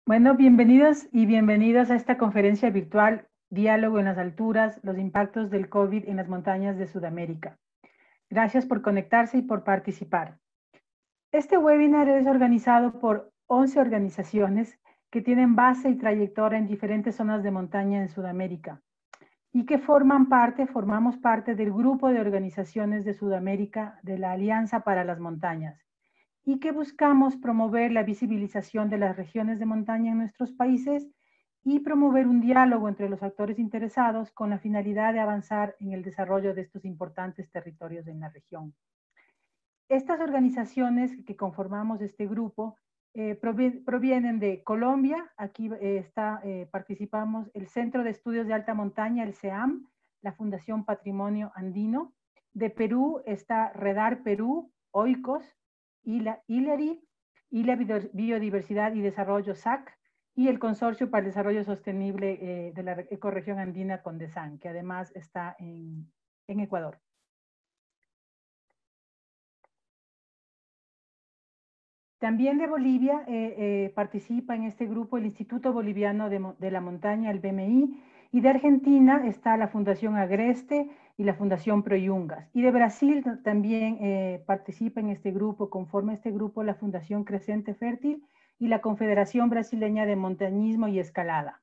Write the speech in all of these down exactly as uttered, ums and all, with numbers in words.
Bueno, bienvenidos y bienvenidas a esta conferencia virtual Diálogo en las alturas, los impactos del COVID en las montañas de Sudamérica. Gracias por conectarse y por participar. Este webinar es organizado por once organizaciones que tienen base y trayectoria en diferentes zonas de montaña en Sudamérica y que forman parte, formamos parte del grupo de organizaciones de Sudamérica de la Alianza para las Montañas, y que buscamos promover la visibilización de las regiones de montaña en nuestros países y promover un diálogo entre los actores interesados con la finalidad de avanzar en el desarrollo de estos importantes territorios en la región. Estas organizaciones que conformamos este grupo eh, provienen de Colombia. Aquí eh, está, eh, participamos el Centro de Estudios de Alta Montaña, el CEAM, la Fundación Patrimonio Andino. De Perú está Redar Perú, OICOS, ILA, ILERI, y la Biodiversidad y Desarrollo S A C, y el Consorcio para el Desarrollo Sostenible eh, de la Ecorregión Andina CONDESAN, que además está en, en Ecuador. También de Bolivia eh, eh, participa en este grupo el Instituto Boliviano de, de la Montaña, el B M I, y de Argentina está la Fundación Agreste y la Fundación Proyungas. Y de Brasil también eh, participa en este grupo, conforme este grupo, la Fundación Crescente Fértil y la Confederación Brasileña de Montañismo y Escalada.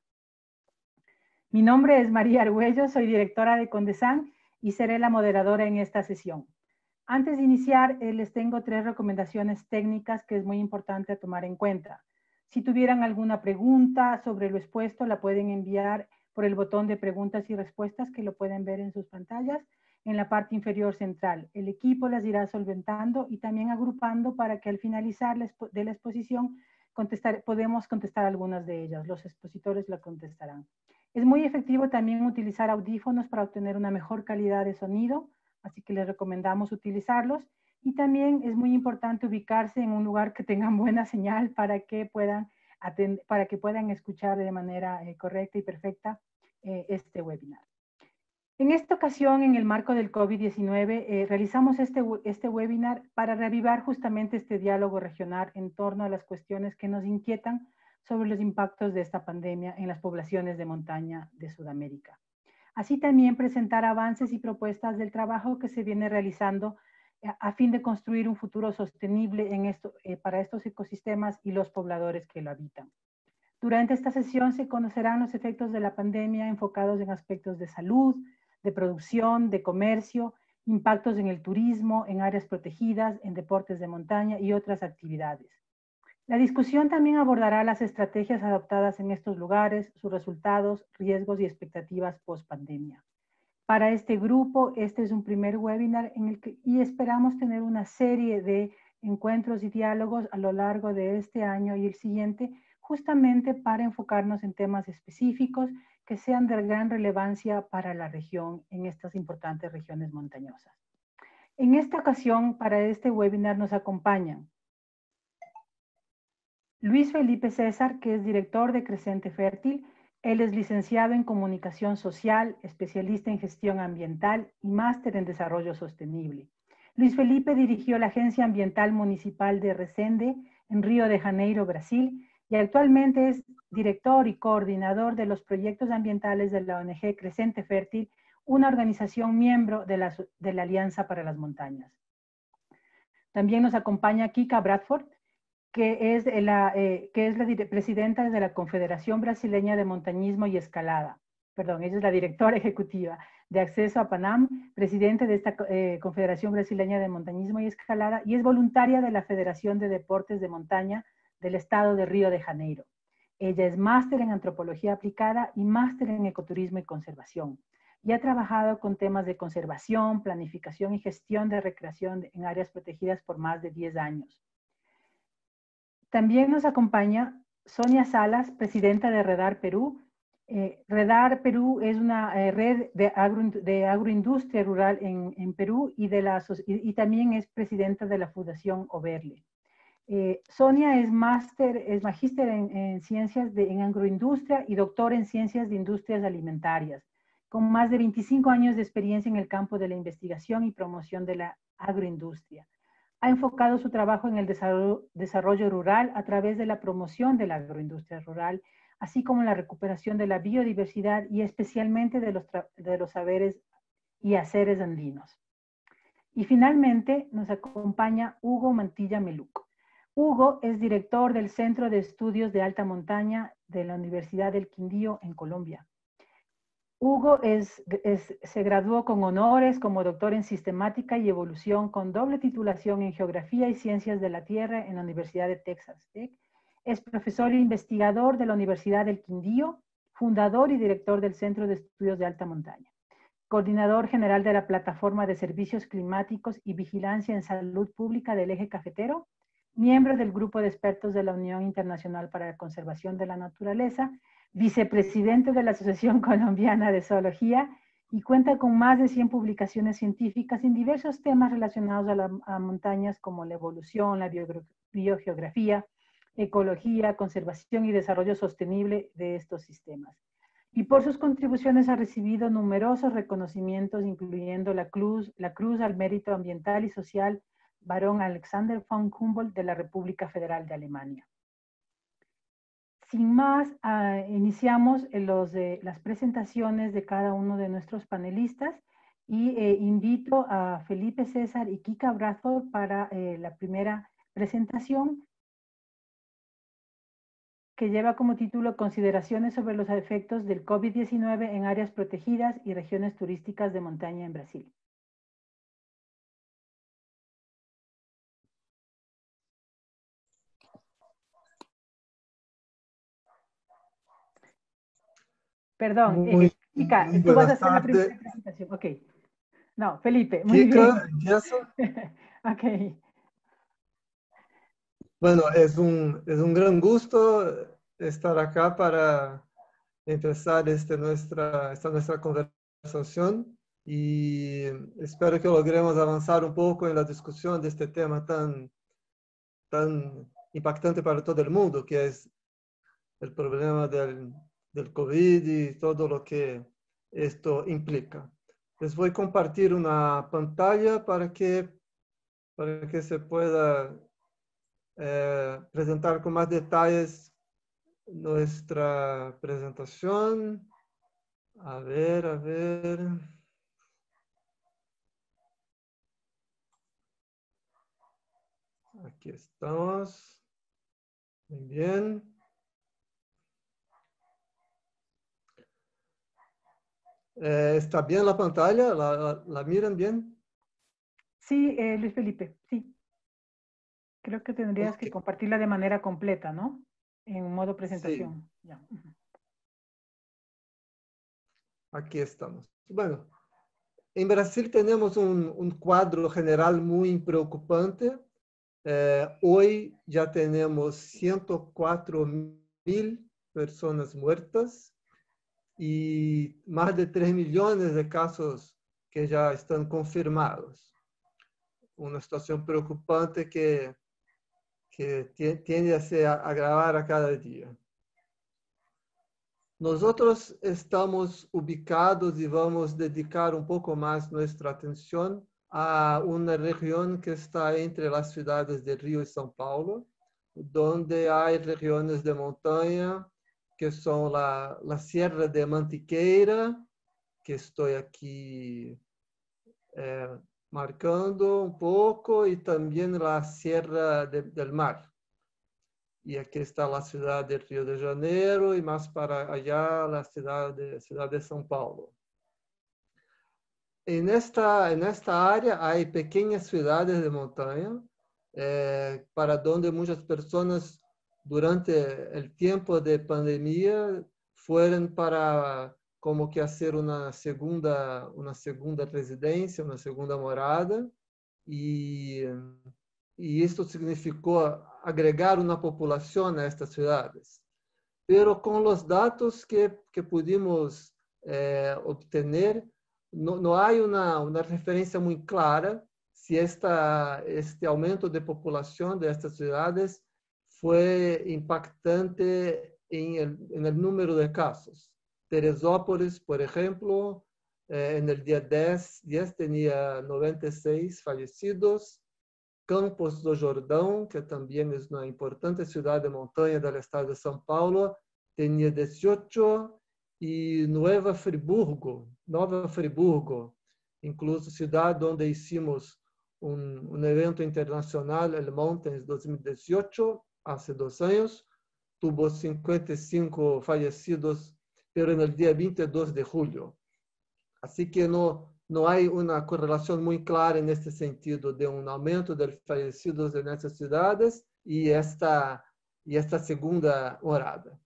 Mi nombre es María Argüello, soy directora de CONDESAN y seré la moderadora en esta sesión. Antes de iniciar, eh, les tengo tres recomendaciones técnicas que es muy importante tomar en cuenta. Si tuvieran alguna pregunta sobre lo expuesto, la pueden enviar por el botón de preguntas y respuestas que lo pueden ver en sus pantallas en la parte inferior central. El equipo las irá solventando y también agrupando para que al finalizar de la exposición contestar, podemos contestar algunas de ellas. Los expositores la contestarán. Es muy efectivo también utilizar audífonos para obtener una mejor calidad de sonido, así que les recomendamos utilizarlos. Y también es muy importante ubicarse en un lugar que tengan buena señal para que puedan, atender, para que puedan escuchar de manera eh, correcta y perfecta eh, este webinar. En esta ocasión, en el marco del COVID diecinueve, eh, realizamos este, este webinar para reavivar justamente este diálogo regional en torno a las cuestiones que nos inquietan sobre los impactos de esta pandemia en las poblaciones de montaña de Sudamérica. Así también presentar avances y propuestas del trabajo que se viene realizando a fin de construir un futuro sostenible en esto, eh, para estos ecosistemas y los pobladores que lo habitan. Durante esta sesión se conocerán los efectos de la pandemia enfocados en aspectos de salud, de producción, de comercio, impactos en el turismo, en áreas protegidas, en deportes de montaña y otras actividades. La discusión también abordará las estrategias adoptadas en estos lugares, sus resultados, riesgos y expectativas post-pandemia. Para este grupo, este es un primer webinar en el que, y esperamos tener una serie de encuentros y diálogos a lo largo de este año y el siguiente, justamente para enfocarnos en temas específicos que sean de gran relevancia para la región en estas importantes regiones montañosas. En esta ocasión, para este webinar nos acompañan Luis Felipe César, que es director de Crescente Fértil. Él es licenciado en Comunicación Social, especialista en Gestión Ambiental y máster en Desarrollo Sostenible. Luis Felipe dirigió la Agencia Ambiental Municipal de Resende en Río de Janeiro, Brasil, y actualmente es director y coordinador de los proyectos ambientales de la O N G Crescente Fértil, una organización miembro de la, de la Alianza para las Montañas. También nos acompaña Kika Bradford, que es, la, eh, que es la presidenta de la Confederación Brasileña de Montañismo y Escalada. Perdón, ella es la directora ejecutiva de Acceso a Panam, presidente de esta eh, Confederación Brasileña de Montañismo y Escalada, y es voluntaria de la Federación de Deportes de Montaña del Estado de Río de Janeiro. Ella es máster en Antropología Aplicada y máster en Ecoturismo y Conservación, y ha trabajado con temas de conservación, planificación y gestión de recreación en áreas protegidas por más de diez años. También nos acompaña Sonia Salas, presidenta de Redar Perú. Eh, Redar Perú es una eh, red de, agro, de agroindustria rural en, en Perú y, de la, y, y también es presidenta de la Fundación Oberle. Eh, Sonia es máster, es magíster en, en ciencias de en agroindustria y doctor en ciencias de industrias alimentarias, con más de veinticinco años de experiencia en el campo de la investigación y promoción de la agroindustria. Ha enfocado su trabajo en el desarrollo rural a través de la promoción de la agroindustria rural, así como la recuperación de la biodiversidad y especialmente de los, de los saberes y haceres andinos. Y finalmente nos acompaña Hugo Mantilla Meluco. Hugo es director del Centro de Estudios de Alta Montaña de la Universidad del Quindío en Colombia. Hugo es, es, se graduó con honores como doctor en sistemática y evolución con doble titulación en geografía y ciencias de la tierra en la Universidad de Texas Tech. Es profesor e investigador de la Universidad del Quindío, fundador y director del Centro de Estudios de Alta Montaña, coordinador general de la Plataforma de Servicios Climáticos y Vigilancia en Salud Pública del Eje Cafetero, miembro del Grupo de Expertos de la Unión Internacional para la Conservación de la Naturaleza, vicepresidente de la Asociación Colombiana de Zoología y cuenta con más de cien publicaciones científicas en diversos temas relacionados a, la, a montañas como la evolución, la bio, biogeografía, ecología, conservación y desarrollo sostenible de estos sistemas. Y por sus contribuciones ha recibido numerosos reconocimientos, incluyendo la Cruz, la Cruz al Mérito Ambiental y Social Barón Alexander von Humboldt de la República Federal de Alemania. Sin más, uh, iniciamos los, eh, las presentaciones de cada uno de nuestros panelistas y eh, invito a Felipe César y Kika Bradford para eh, la primera presentación, que lleva como título Consideraciones sobre los efectos del COVID diecinueve en áreas protegidas y regiones turísticas de montaña en Brasil. Perdón, muy, eh, Kika, muy tú vas a buenas hacer la tardes. primera presentación. Ok. No, Felipe, muy Kika, bien. empiezo. Ok. Bueno, es un, es un gran gusto estar acá para empezar este nuestra, esta nuestra conversación y espero que logremos avanzar un poco en la discusión de este tema tan, tan impactante para todo el mundo, que es el problema del, del COVID y todo lo que esto implica. Les voy a compartir una pantalla para que, para que se pueda eh, presentar con más detalles nuestra presentación. A ver, a ver. Aquí estamos. Muy bien. Eh, ¿Está bien la pantalla? ¿La, la, la miran bien? Sí, eh, Luis Felipe, sí. Creo que tendrías Okay. que compartirla de manera completa, ¿no? En modo Sí, presentación. Ya. aquí estamos. Bueno, en Brasil tenemos un, un cuadro general muy preocupante. Eh, hoy ya tenemos ciento cuatro mil personas muertas y más de tres millones de casos que ya están confirmados. Una situación preocupante que, que tiende a se agravar a cada día. Nosotros estamos ubicados y vamos a dedicar un poco más nuestra atención a una región que está entre las ciudades de Río y São Paulo, donde hay regiones de montaña que son la, la Sierra de Mantiqueira, que estoy aquí eh, marcando un poco, y también la Sierra de, del Mar. Y aquí está la ciudad de Río de Janeiro y más para allá la ciudad de, ciudad de São Paulo. En esta, en esta área hay pequeñas ciudades de montaña eh, para donde muchas personas durante el tiempo de pandemia fueron para como que hacer una segunda, una segunda residencia, una segunda morada, y, y esto significó agregar una población a estas ciudades. Pero con los datos que, que pudimos eh, obtener, no, no hay una, una referencia muy clara si esta, este aumento de población de estas ciudades fue impactante en el, en el número de casos. Teresópolis, por ejemplo, eh, en el día diez, diez tenía noventa y seis fallecidos, Campos do Jordão, que también es una importante ciudad de montaña del estado de São Paulo, tenía dieciocho, y Nueva Friburgo, Nova Friburgo, incluso ciudad donde hicimos un, un evento internacional, el Mountains dos mil dieciocho, hace dos años, tuvo cincuenta y cinco fallecidos, pero en el día veintidós de julio. Así que no, no hay una correlación muy clara en este sentido de un aumento de fallecidos en esas ciudades y esta, y esta segunda orada.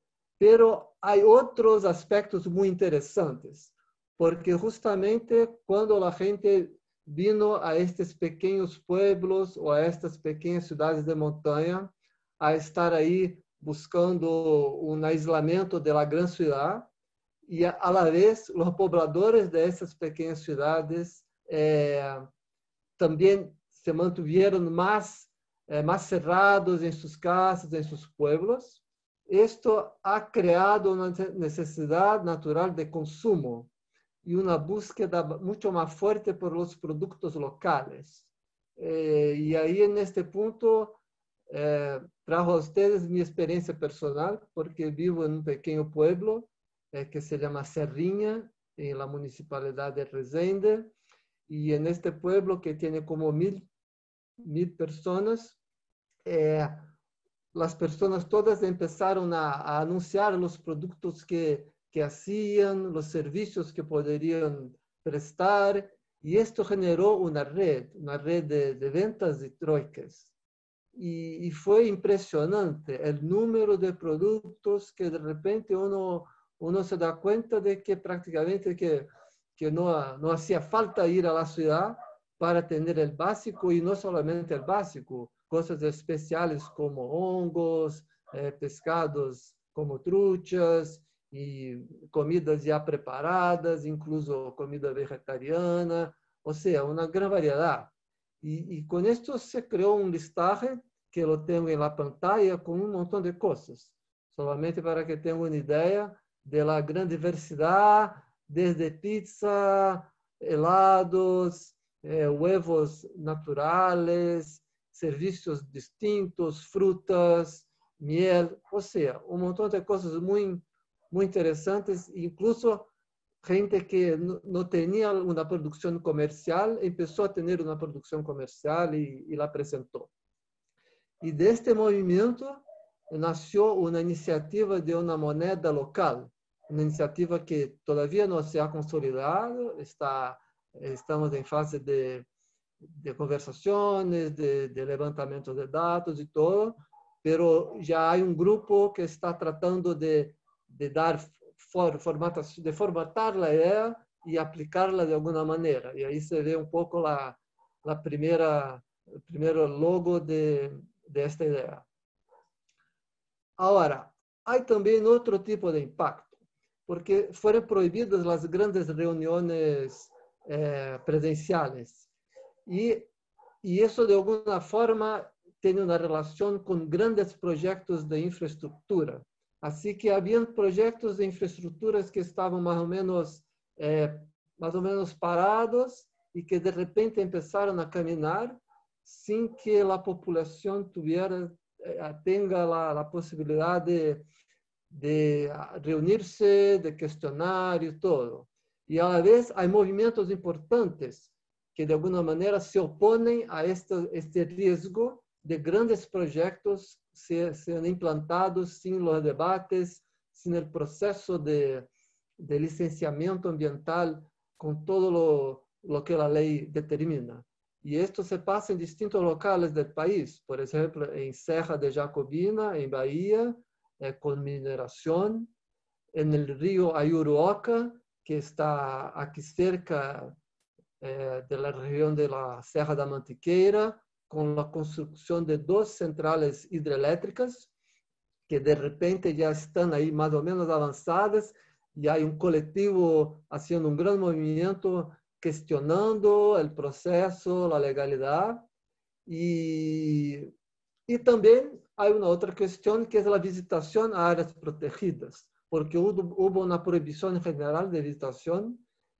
Pero hay otros aspectos muy interesantes, porque justamente cuando la gente vino a estos pequeños pueblos o a estas pequeñas ciudades de montaña a estar ahí buscando un aislamiento de la gran ciudad, y a la vez los pobladores de esas pequeñas ciudades eh, también se mantuvieron más, eh, más cerrados en sus casas, en sus pueblos. Esto ha creado una necesidad natural de consumo y una búsqueda mucho más fuerte por los productos locales. Eh, y ahí en este punto eh, trajo a ustedes mi experiencia personal, porque vivo en un pequeño pueblo eh, que se llama Serrinha, en la municipalidad de Resende, y en este pueblo que tiene como mil, mil personas, eh, las personas todas empezaron a, a anunciar los productos que, que hacían, los servicios que podrían prestar, y esto generó una red, una red de, de ventas y troicas. Y, y fue impresionante el número de productos que de repente uno, uno se da cuenta de que prácticamente que, que no, no hacía falta ir a la ciudad para tener el básico, y no solamente el básico, cosas especiales como hongos, eh, pescados como truchas y comidas ya preparadas, incluso comida vegetariana, o sea, una gran variedad. Y, y con esto se creó un listaje que lo tengo en la pantalla con un montón de cosas, solamente para que tengan una idea de la gran diversidad, desde pizza, helados, eh, huevos naturales, servicios distintos, frutas, miel, o sea, un montón de cosas muy, muy interesantes. Incluso gente que no, no tenía una producción comercial empezó a tener una producción comercial y, y la presentó. Y de este movimiento nació una iniciativa de una moneda local, una iniciativa que todavía no se ha consolidado, está, estamos en fase de, de conversaciones, de, de levantamiento de datos y todo, pero ya hay un grupo que está tratando de, de dar for, formatación, de formatar la idea y aplicarla de alguna manera. Y ahí se ve un poco la, la primera, el primer logo de, de esta idea. Ahora, hay también otro tipo de impacto, porque fueron prohibidas las grandes reuniones eh, presenciales. Y, y eso de alguna forma tiene una relación con grandes proyectos de infraestructura. Así que habían proyectos de infraestructuras que estaban más o menos, eh, más o menos parados y que de repente empezaron a caminar sin que la población tuviera, eh, tenga la, la posibilidad de, de reunirse, de cuestionar y todo. Y a la vez hay movimientos importantes que de alguna manera se oponen a este, este riesgo de grandes proyectos ser, sean implantados sin los debates, sin el proceso de, de licenciamiento ambiental, con todo lo, lo que la ley determina. Y esto se pasa en distintos locales del país, por ejemplo, en Serra de Jacobina, en Bahía, eh, con mineración, en el río Ayuruoca, que está aquí cerca eh, de la región de la Serra da Mantiqueira, con la construcción de dos centrales hidroeléctricas, que de repente ya están ahí más o menos avanzadas, y hay un colectivo haciendo un gran movimiento, cuestionando el proceso, la legalidad. Y, y también hay una otra cuestión, que es la visitación a áreas protegidas, porque hubo, hubo una prohibición general de visitación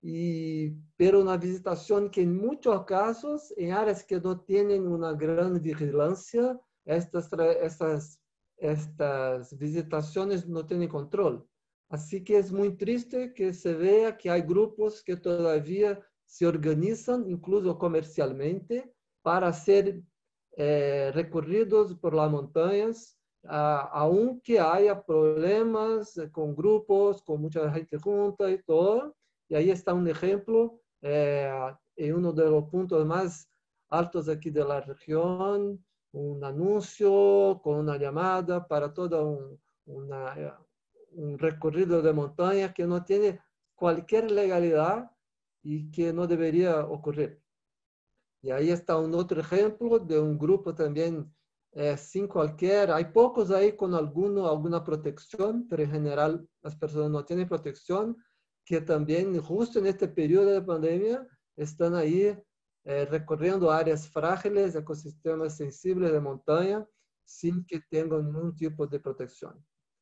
y, pero una visitación que en muchos casos, en áreas que no tienen una gran vigilancia, estas, estas, estas visitaciones no tienen control. Así que es muy triste que se vea que hay grupos que todavía se organizan, incluso comercialmente, para hacer eh, recorridos por las montañas, uh, aunque haya problemas con grupos, con mucha gente junta y todo. Y ahí está un ejemplo eh, en uno de los puntos más altos aquí de la región, un anuncio con una llamada para todo un, una, un recorrido de montaña que no tiene cualquier legalidad y que no debería ocurrir. Y ahí está un otro ejemplo de un grupo también eh, sin cualquier, hay pocos ahí con alguno, alguna protección, pero en general las personas no tienen protección, que también justo en este periodo de pandemia están ahí eh, recorriendo áreas frágiles, ecosistemas sensibles de montaña, sin que tengan ningún tipo de protección.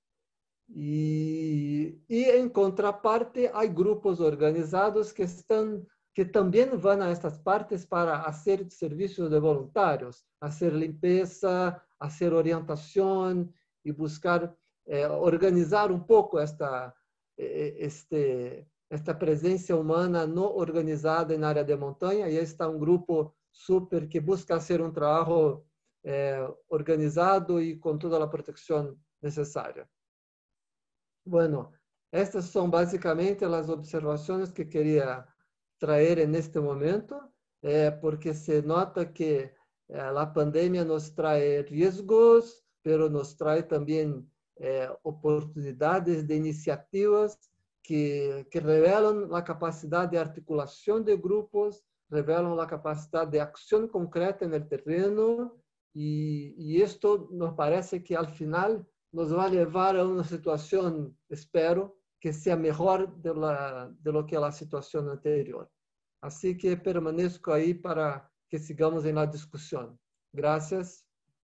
Y, y en contraparte hay grupos organizados que están que también van a estas partes para hacer servicios de voluntarios, hacer limpieza, hacer orientación y buscar eh, organizar un poco esta, eh, este, esta presencia humana no organizada en área de montaña. Y ahí está un grupo súper que busca hacer un trabajo eh, organizado y con toda la protección necesaria. Bueno, estas son básicamente las observaciones que quería traer en este momento, eh, porque se nota que eh, la pandemia nos trae riesgos, pero nos trae también eh, oportunidades de iniciativas que, que revelan la capacidad de articulación de grupos, revelan la capacidad de acción concreta en el terreno, y, y esto nos parece que al final nos va a llevar a una situación, espero, que sea mejor de, la, de lo que la situación anterior. Así que permanezco ahí para que sigamos en la discusión. Gracias.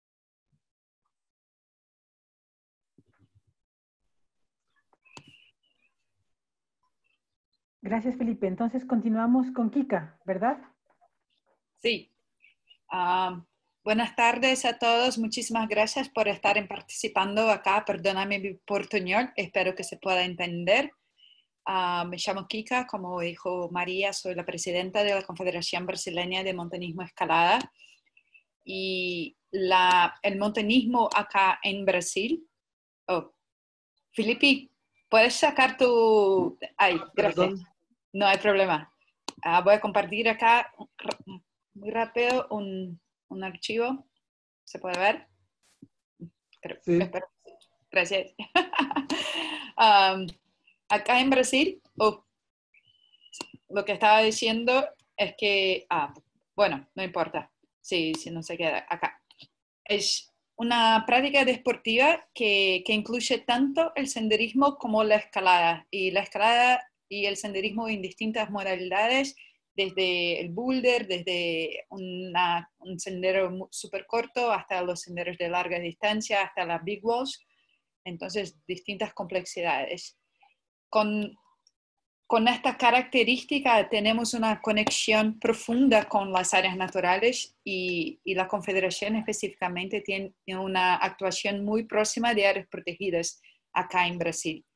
Gracias, Felipe. Entonces continuamos con Kika, ¿verdad? Sí. Um, buenas tardes a todos. Muchísimas gracias por estar participando acá. Perdóname mi portuñol. Espero que se pueda entender. Uh, me llamo Kika, como dijo María, soy la presidenta de la Confederación Brasileña de Montañismo Escalada. Y la, el montañismo acá en Brasil. Oh, Felipe, ¿puedes sacar tu... Ay, gracias. Perdón. No hay problema. Uh, voy a compartir acá muy rápido un, un archivo. ¿Se puede ver? Pero, sí. Espero. Gracias. um, acá en Brasil, oh, lo que estaba diciendo es que, ah, bueno, no importa si, si no se queda acá. Es una práctica deportiva que, que incluye tanto el senderismo como la escalada. Y la escalada y el senderismo en distintas modalidades, desde el boulder, desde una, un sendero súper corto hasta los senderos de larga distancia, hasta las big walls. Entonces, distintas complejidades. Con, con esta característica tenemos una conexión profunda con las áreas naturales y, y la Confederación específicamente tiene una actuación muy próxima de áreas protegidas acá en Brasil.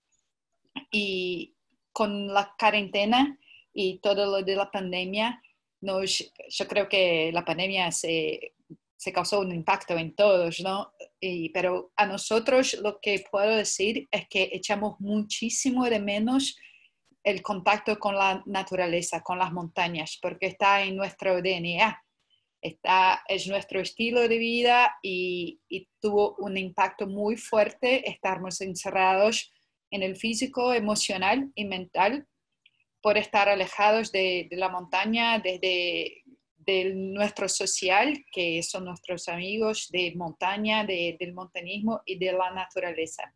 Y con la cuarentena y todo lo de la pandemia, nos, yo creo que la pandemia se, se causó un impacto en todos, ¿no? Y, pero a nosotros lo que puedo decir es que echamos muchísimo de menos el contacto con la naturaleza, con las montañas, porque está en nuestro D N A, está, es nuestro estilo de vida y, y tuvo un impacto muy fuerte estarnos encerrados en el físico, emocional y mental por estar alejados de, de la montaña, desde de nuestro social, que son nuestros amigos de montaña, de, del montañismo y de la naturaleza.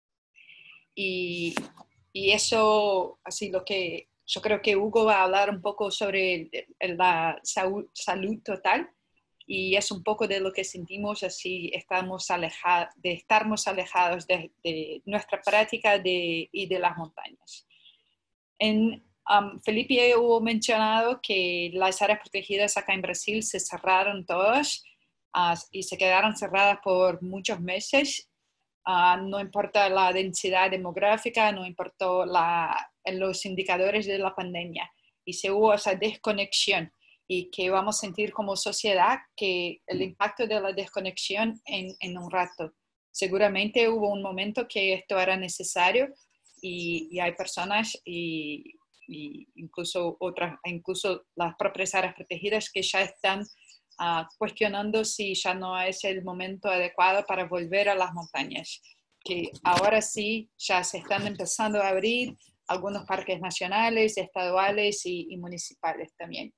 Y, y eso, así lo que yo creo que Hugo va a hablar un poco sobre la salud, salud total, y es un poco de lo que sentimos así, estamos alejados, de estarnos alejados de, de nuestra práctica de, y de las montañas. En, Um, Felipe hubo mencionado que las áreas protegidas acá en Brasil se cerraron todas uh, y se quedaron cerradas por muchos meses. Uh, no importa la densidad demográfica, no importó la, los indicadores de la pandemia. Y se hubo esa desconexión y que vamos a sentir como sociedad que el impacto de la desconexión en, en un rato. Seguramente hubo un momento que esto era necesario y, y hay personas y, y incluso otras, incluso las propias áreas protegidas que ya están uh, cuestionando si ya no es el momento adecuado para volver a las montañas, que ahora sí ya se están empezando a abrir algunos parques nacionales, estaduales y, y municipales también.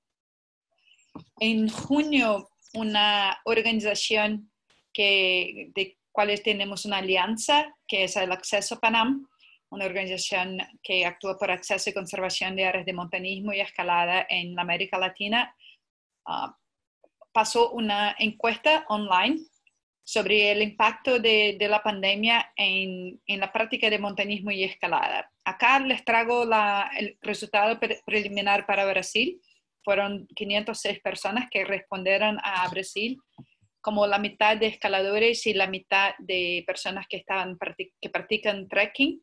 En junio, una organización que, de cuales tenemos una alianza, que es el Acceso Panam, una organización que actúa por acceso y conservación de áreas de montañismo y escalada en la América Latina, uh, pasó una encuesta online sobre el impacto de, de la pandemia en, en la práctica de montañismo y escalada. Acá les traigo la, el resultado pre preliminar para Brasil. Fueron quinientas seis personas que respondieron a Brasil, como la mitad de escaladores y la mitad de personas que, estaban, que practican trekking.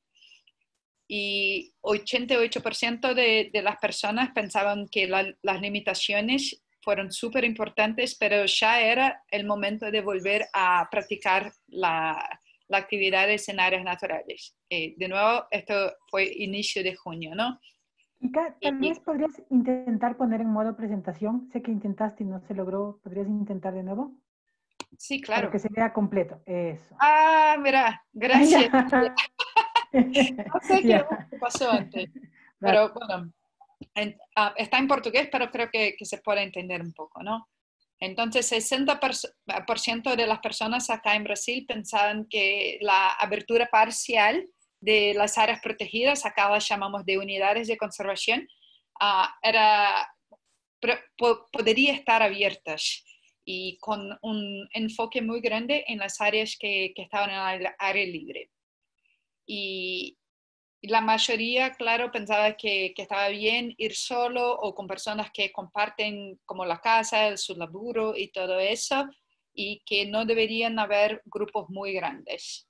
Y ochenta y ocho por ciento de, de las personas pensaban que la, las limitaciones fueron súper importantes, pero ya era el momento de volver a practicar la, la actividades en áreas naturales. Eh, de nuevo, esto fue inicio de junio, ¿no? Kika, tal y, vez podrías intentar poner en modo presentación. Sé que intentaste y no se logró. ¿Podrías intentar de nuevo? Sí, claro. Para que se vea completo. Eso. Ah, mira, gracias. No sé qué pasó antes, pero bueno, en, uh, está en portugués, pero creo que, que se puede entender un poco, ¿no? Entonces, sesenta por ciento de las personas acá en Brasil pensaban que la abertura parcial de las áreas protegidas, acá las llamamos de unidades de conservación, uh, era, po podría estar abiertas y con un enfoque muy grande en las áreas que, que estaban en el aire libre. Y la mayoría, claro, pensaba que, que estaba bien ir solo o con personas que comparten como la casa, su laburo y todo eso, y que no deberían haber grupos muy grandes.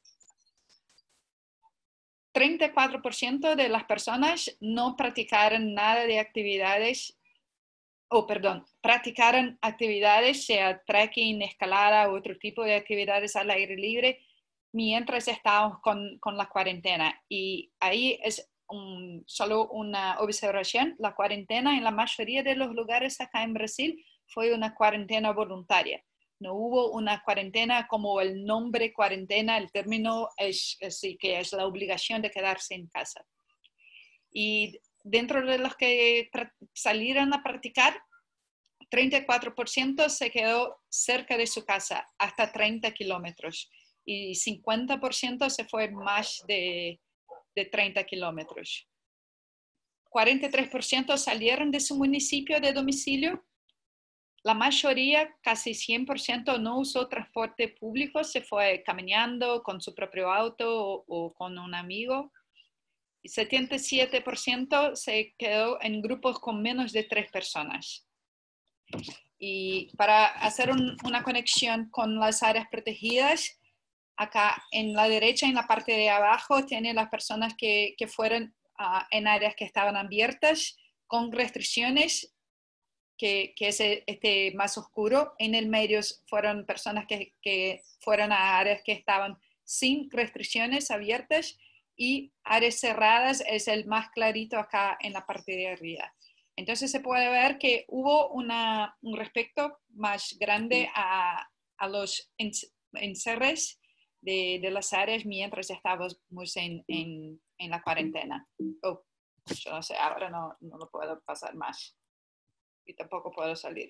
treinta y cuatro por ciento de las personas no practicaron nada de actividades, o oh, perdón, practicaron actividades, sea trekking, escalada u otro tipo de actividades al aire libre, mientras estábamos con, con la cuarentena. Y ahí es un, solo una observación, la cuarentena en la mayoría de los lugares acá en Brasil fue una cuarentena voluntaria. No hubo una cuarentena como el nombre cuarentena, el término es así que es la obligación de quedarse en casa. Y dentro de los que salieron a practicar, treinta y cuatro por ciento se quedó cerca de su casa, hasta treinta kilómetros. Y cincuenta por ciento se fue más de, de treinta kilómetros. cuarenta y tres por ciento salieron de su municipio de domicilio. La mayoría, casi cien por ciento, no usó transporte público, se fue caminando con su propio auto o, o con un amigo. Y setenta y siete por ciento se quedó en grupos con menos de tres personas. Y para hacer un, una conexión con las áreas protegidas, acá en la derecha, en la parte de abajo, tiene las personas que, que fueron uh, en áreas que estaban abiertas con restricciones, que, que es este más oscuro. En el medio fueron personas que, que fueron a áreas que estaban sin restricciones abiertas, y áreas cerradas es el más clarito acá en la parte de arriba. Entonces se puede ver que hubo una, un respeto más grande a, a los encerres de, de las áreas mientras estábamos en, en, en la cuarentena. Oh, yo no sé, ahora no, no lo puedo pasar más. Y tampoco puedo salir.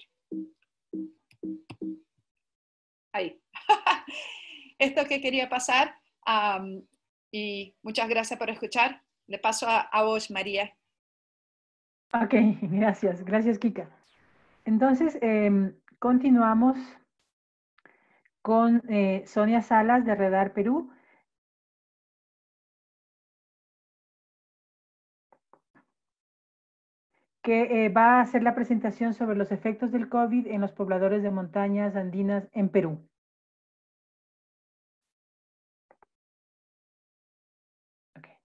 Ahí. Esto que quería pasar. Um, y muchas gracias por escuchar. Le paso a, a vos, María. Ok, gracias. Gracias, Kika. Entonces, eh, continuamos con eh, Sonia Salas de Redar Perú. que eh, va a hacer la presentación sobre los efectos del COVID en los pobladores de montañas andinas en Perú. Okay.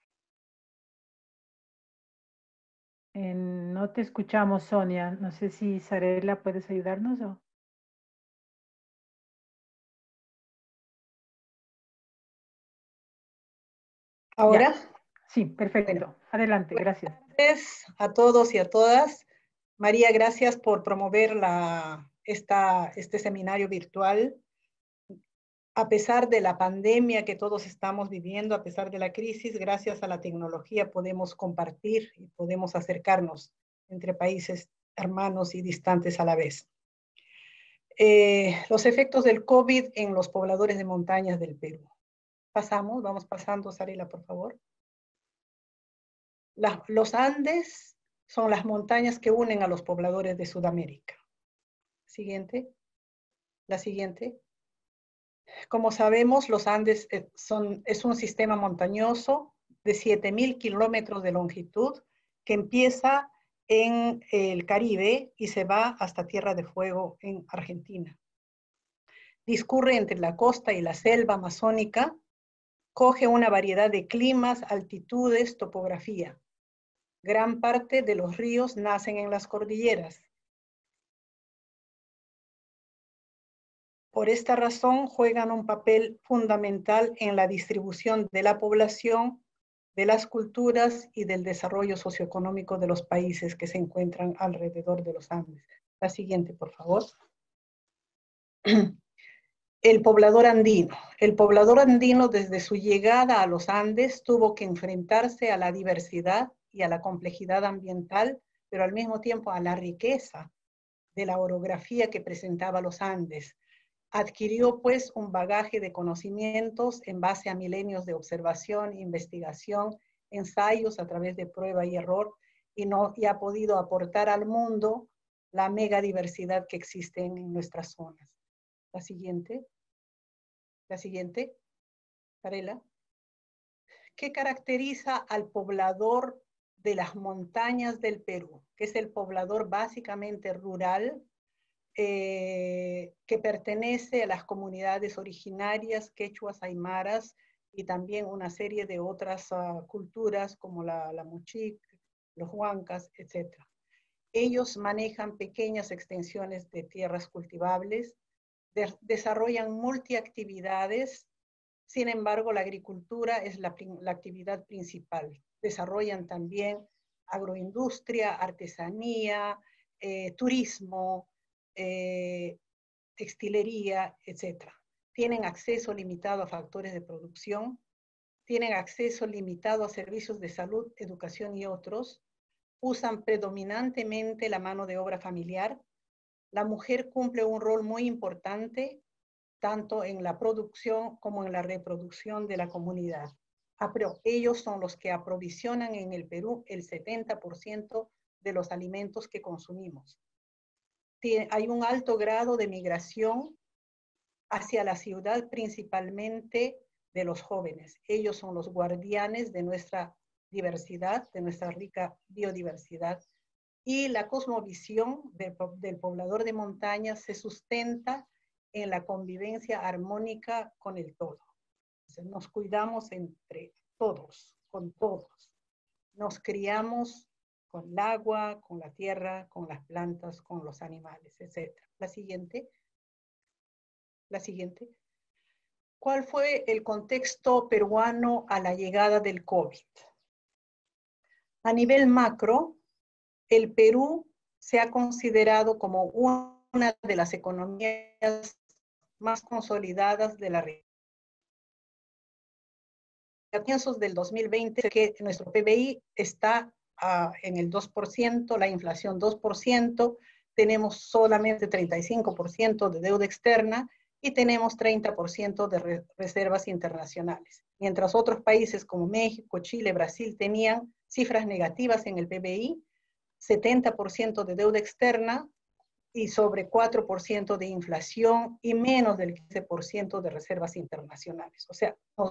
Eh, no te escuchamos, Sonia. No sé si Sarela puedes ayudarnos o... ¿Ahora? Ya. Sí, perfecto. Bueno, adelante, gracias. Buenas tardes a todos y a todas. María, gracias por promover la, esta, este seminario virtual. A pesar de la pandemia que todos estamos viviendo, a pesar de la crisis, gracias a la tecnología podemos compartir y podemos acercarnos entre países hermanos y distantes a la vez. Eh, los efectos del COVID en los pobladores de montañas del Perú. Pasamos, vamos pasando, Sarela, por favor. La, los Andes son las montañas que unen a los pobladores de Sudamérica. Siguiente. La siguiente. Como sabemos, los Andes son, es un sistema montañoso de siete mil kilómetros de longitud que empieza en el Caribe y se va hasta Tierra de Fuego en Argentina. Discurre entre la costa y la selva amazónica, coge una variedad de climas, altitudes, topografía. Gran parte de los ríos nacen en las cordilleras. Por esta razón, juegan un papel fundamental en la distribución de la población, de las culturas y del desarrollo socioeconómico de los países que se encuentran alrededor de los Andes. La siguiente, por favor. El poblador andino. El poblador andino, desde su llegada a los Andes, tuvo que enfrentarse a la diversidad y a la complejidad ambiental, pero al mismo tiempo a la riqueza de la orografía que presentaba los Andes. Adquirió pues un bagaje de conocimientos en base a milenios de observación, investigación, ensayos a través de prueba y error, y, no, y ha podido aportar al mundo la mega diversidad que existe en nuestras zonas. La siguiente. La siguiente. Sarela. ¿Qué caracteriza al poblador de las montañas del Perú? Que es el poblador básicamente rural, Eh, que pertenece a las comunidades originarias, quechuas, aymaras, y también una serie de otras uh, culturas como la, la Mochic, los Huancas, etcétera. Ellos manejan pequeñas extensiones de tierras cultivables, de, desarrollan multiactividades, sin embargo la agricultura es la, la actividad principal. Desarrollan también agroindustria, artesanía, eh, turismo, Eh, textilería, etcétera. Tienen acceso limitado a factores de producción, tienen acceso limitado a servicios de salud, educación y otros, usan predominantemente la mano de obra familiar. La mujer cumple un rol muy importante tanto en la producción como en la reproducción de la comunidad. Ah, pero ellos son los que aprovisionan en el Perú el setenta por ciento de los alimentos que consumimos. Hay un alto grado de migración hacia la ciudad, principalmente de los jóvenes. Ellos son los guardianes de nuestra diversidad, de nuestra rica biodiversidad. Y la cosmovisión del, del poblador de montaña se sustenta en la convivencia armónica con el todo. Entonces, nos cuidamos entre todos, con todos. Nos criamos con el agua, con la tierra, con las plantas, con los animales, etcétera. La siguiente. La siguiente. ¿Cuál fue el contexto peruano a la llegada del COVID? A nivel macro, el Perú se ha considerado como una de las economías más consolidadas de la región. A comienzos del dos mil veinte, que nuestro P B I está uh, en el dos por ciento, la inflación dos por ciento, tenemos solamente treinta y cinco por ciento de deuda externa y tenemos treinta por ciento de re reservas internacionales. Mientras otros países como México, Chile, Brasil tenían cifras negativas en el P B I, setenta por ciento de deuda externa y sobre cuatro por ciento de inflación y menos del quince por ciento de reservas internacionales. O sea, nos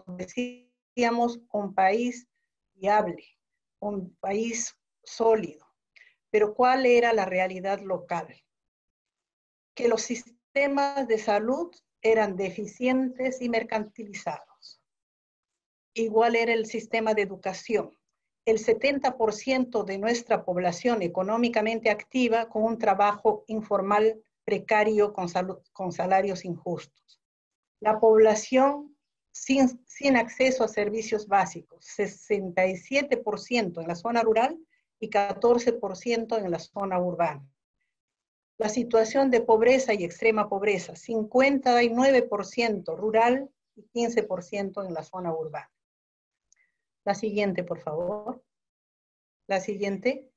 decíamos un país viable, un país sólido. Pero ¿cuál era la realidad local? Que los sistemas de salud eran deficientes y mercantilizados. Igual era el sistema de educación. El setenta por ciento de nuestra población económicamente activa con un trabajo informal precario con, salud, con salarios injustos. La población sin, sin acceso a servicios básicos, sesenta y siete por ciento en la zona rural y catorce por ciento en la zona urbana. La situación de pobreza y extrema pobreza, cincuenta y nueve por ciento rural y quince por ciento en la zona urbana. La siguiente, por favor. La siguiente.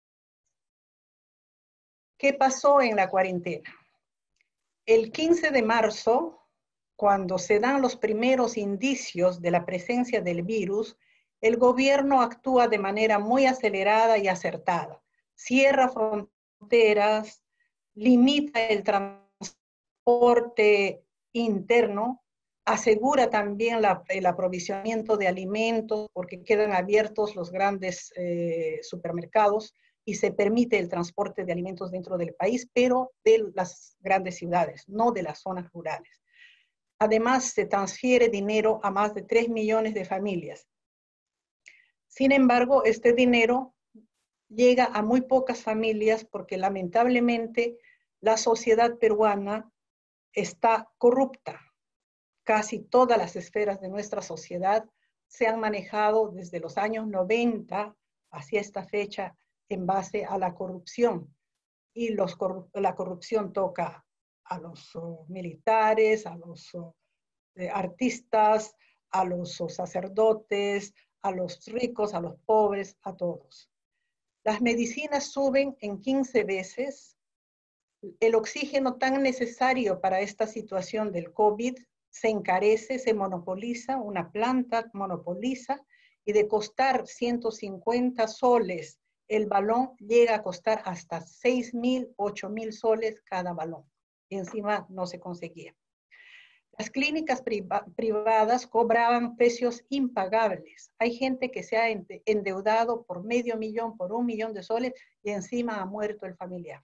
¿Qué pasó en la cuarentena? El quince de marzo, cuando se dan los primeros indicios de la presencia del virus, el gobierno actúa de manera muy acelerada y acertada. Cierra fronteras, limita el transporte interno, asegura también la, el aprovisionamiento de alimentos porque quedan abiertos los grandes eh, supermercados y se permite el transporte de alimentos dentro del país, pero de las grandes ciudades, no de las zonas rurales. Además, se transfiere dinero a más de tres millones de familias. Sin embargo, este dinero llega a muy pocas familias porque lamentablemente la sociedad peruana está corrupta. Casi todas las esferas de nuestra sociedad se han manejado desde los años noventa hacia esta fecha en base a la corrupción. Y los corrup la corrupción toca a los uh, militares, a los uh, eh, artistas, a los uh, sacerdotes, a los ricos, a los pobres, a todos. Las medicinas suben en quince veces. El oxígeno tan necesario para esta situación del COVID se encarece, se monopoliza, una planta monopoliza, y de costar ciento cincuenta soles el balón llega a costar hasta seis mil, ocho mil soles cada balón. Y encima no se conseguía. Las clínicas priva privadas cobraban precios impagables. Hay gente que se ha endeudado por medio millón, por un millón de soles, y encima ha muerto el familiar.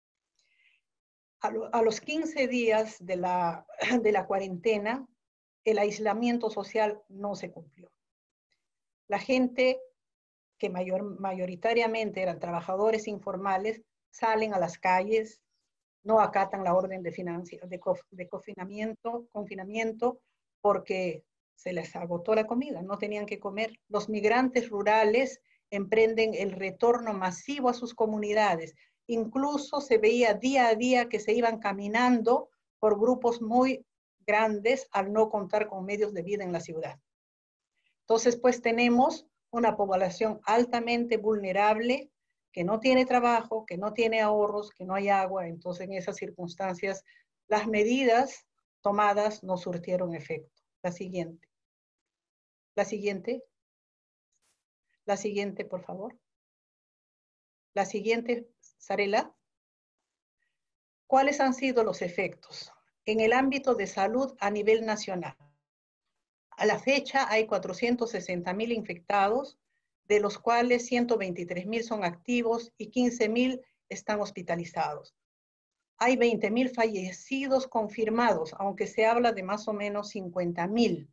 A, lo, a los quince días de la, de la cuarentena, el aislamiento social no se cumplió. La gente, que mayor, mayoritariamente eran trabajadores informales, salen a las calles, no acatan la orden de, de, de confinamiento, confinamiento porque se les agotó la comida, no tenían que comer. Los migrantes rurales emprenden el retorno masivo a sus comunidades. Incluso se veía día a día que se iban caminando por grupos muy grandes al no contar con medios de vida en la ciudad. Entonces, pues tenemos una población altamente vulnerable, que no tiene trabajo, que no tiene ahorros, que no hay agua. Entonces, en esas circunstancias, las medidas tomadas no surtieron efecto. La siguiente. La siguiente. La siguiente, por favor. La siguiente, Sarela. ¿Cuáles han sido los efectos en el ámbito de salud a nivel nacional? A la fecha hay cuatrocientos sesenta mil infectados, de los cuales ciento veintitrés mil son activos y quince mil están hospitalizados. Hay veinte mil fallecidos confirmados, aunque se habla de más o menos cincuenta mil.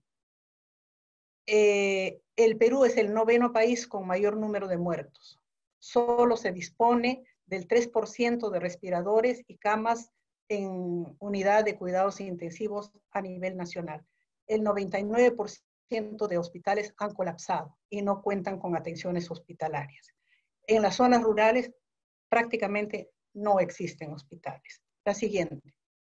Eh, el Perú es el noveno país con mayor número de muertos. Solo se dispone del tres por ciento de respiradores y camas en unidad de cuidados intensivos a nivel nacional. El noventa y nueve por ciento de hospitales han colapsado y no cuentan con atenciones hospitalarias. En las zonas rurales prácticamente no existen hospitales. La siguiente.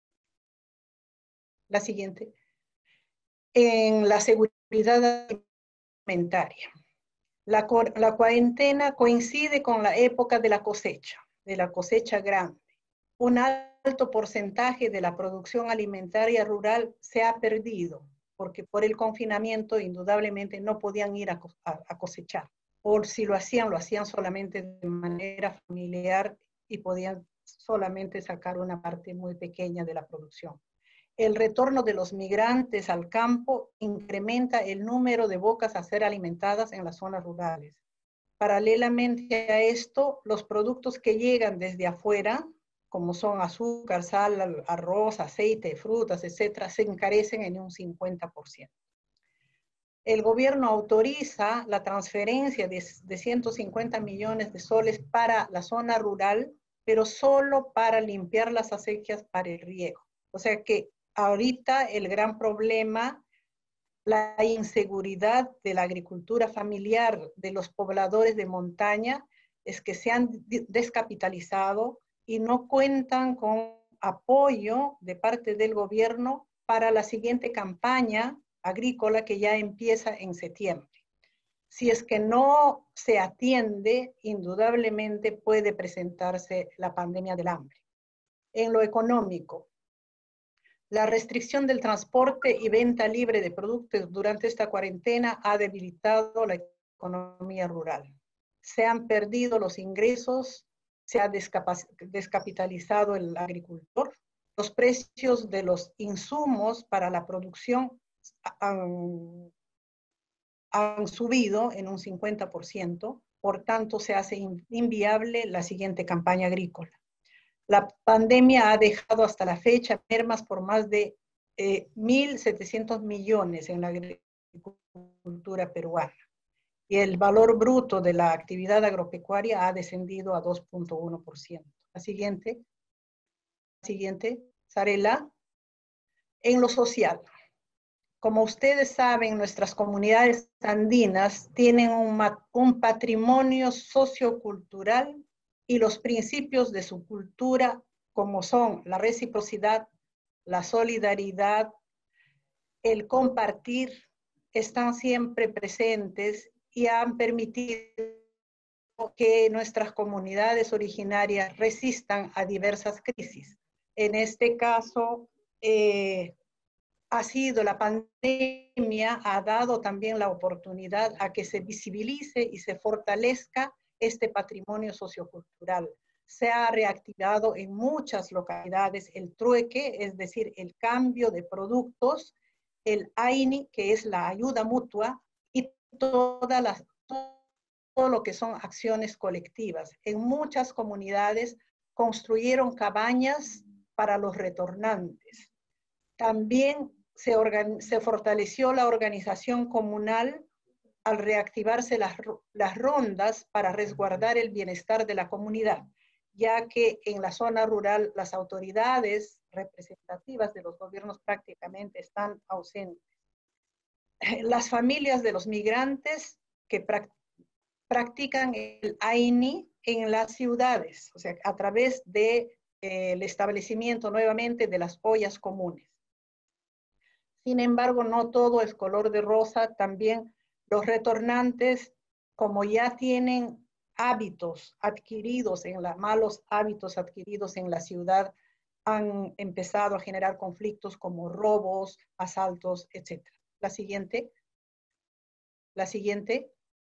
La siguiente. En la seguridad alimentaria. La, la cuarentena coincide con la época de la cosecha, de la cosecha grande. Un alto porcentaje de la producción alimentaria rural se ha perdido, porque por el confinamiento indudablemente no podían ir a, a, a cosechar. O si lo hacían, lo hacían solamente de manera familiar y podían solamente sacar una parte muy pequeña de la producción. El retorno de los migrantes al campo incrementa el número de bocas a ser alimentadas en las zonas rurales. Paralelamente a esto, los productos que llegan desde afuera, como son azúcar, sal, arroz, aceite, frutas, etcétera, se encarecen en un cincuenta por ciento. El gobierno autoriza la transferencia de, de ciento cincuenta millones de soles para la zona rural, pero solo para limpiar las acequias para el riego. O sea que ahorita el gran problema, la inseguridad de la agricultura familiar de los pobladores de montaña, es que se han descapitalizado y no cuentan con apoyo de parte del gobierno para la siguiente campaña agrícola que ya empieza en septiembre. Si es que no se atiende, indudablemente puede presentarse la pandemia del hambre. En lo económico, la restricción del transporte y venta libre de productos durante esta cuarentena ha debilitado la economía rural. Se han perdido los ingresos, se ha descapitalizado el agricultor, los precios de los insumos para la producción han, han subido en un cincuenta por ciento, por tanto se hace inviable la siguiente campaña agrícola. La pandemia ha dejado hasta la fecha mermas por más de eh, mil setecientos millones en la agricultura peruana. Y el valor bruto de la actividad agropecuaria ha descendido a dos punto uno por ciento. La siguiente, la siguiente, Sarela. En lo social, como ustedes saben, nuestras comunidades andinas tienen un, un patrimonio sociocultural y los principios de su cultura, como son la reciprocidad, la solidaridad, el compartir, están siempre presentes y han permitido que nuestras comunidades originarias resistan a diversas crisis. En este caso, eh, ha sido la pandemia, ha dado también la oportunidad a que se visibilice y se fortalezca este patrimonio sociocultural. Se ha reactivado en muchas localidades el trueque, es decir, el cambio de productos, el A I N I, que es la ayuda mutua, y todas las, todo lo que son acciones colectivas. En muchas comunidades construyeron cabañas para los retornantes. También se, se fortaleció la organización comunal al reactivarse las, las rondas para resguardar el bienestar de la comunidad, ya que en la zona rural las autoridades representativas de los gobiernos prácticamente están ausentes. Las familias de los migrantes que pra practican el A I N I en las ciudades, o sea, a través del de, eh, establecimiento nuevamente de las ollas comunes. Sin embargo, no todo es color de rosa. También los retornantes, como ya tienen hábitos adquiridos, en la, malos hábitos adquiridos en la ciudad, han empezado a generar conflictos como robos, asaltos, etcétera. La siguiente. La siguiente.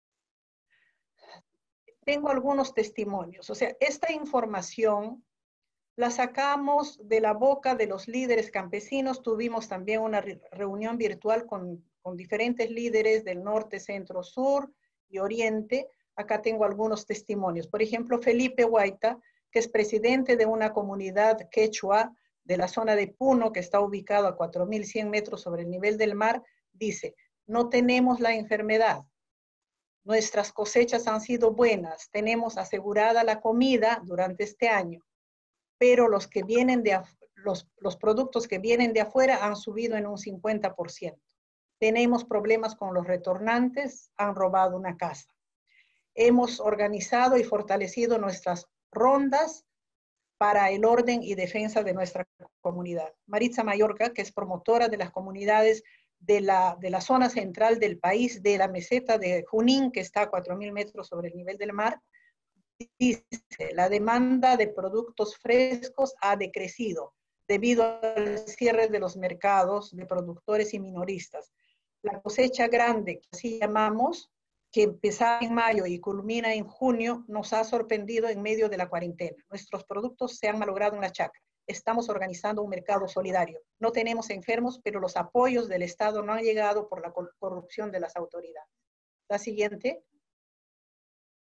Tengo algunos testimonios. O sea, esta información la sacamos de la boca de los líderes campesinos. Tuvimos también una re reunión virtual con, con diferentes líderes del norte, centro, sur y oriente. Acá tengo algunos testimonios. Por ejemplo, Felipe Huayta, que es presidente de una comunidad quechua de la zona de Puno, que está ubicado a cuatro mil cien metros sobre el nivel del mar, dice: no tenemos la enfermedad. Nuestras cosechas han sido buenas. Tenemos asegurada la comida durante este año. Pero los, que vienen de, los, los productos que vienen de afuera han subido en un cincuenta por ciento. Tenemos problemas con los retornantes, han robado una casa. Hemos organizado y fortalecido nuestras rondas para el orden y defensa de nuestra comunidad. Maritza Mayorga, que es promotora de las comunidades de la, de la zona central del país, de la meseta de Junín, que está a cuatro mil metros sobre el nivel del mar, dice: la demanda de productos frescos ha decrecido debido al cierre de los mercados de productores y minoristas. La cosecha grande, que así llamamos, que empezaba en mayo y culmina en junio, nos ha sorprendido en medio de la cuarentena. Nuestros productos se han malogrado en la chacra. Estamos organizando un mercado solidario. No tenemos enfermos, pero los apoyos del Estado no han llegado por la corrupción de las autoridades. La siguiente.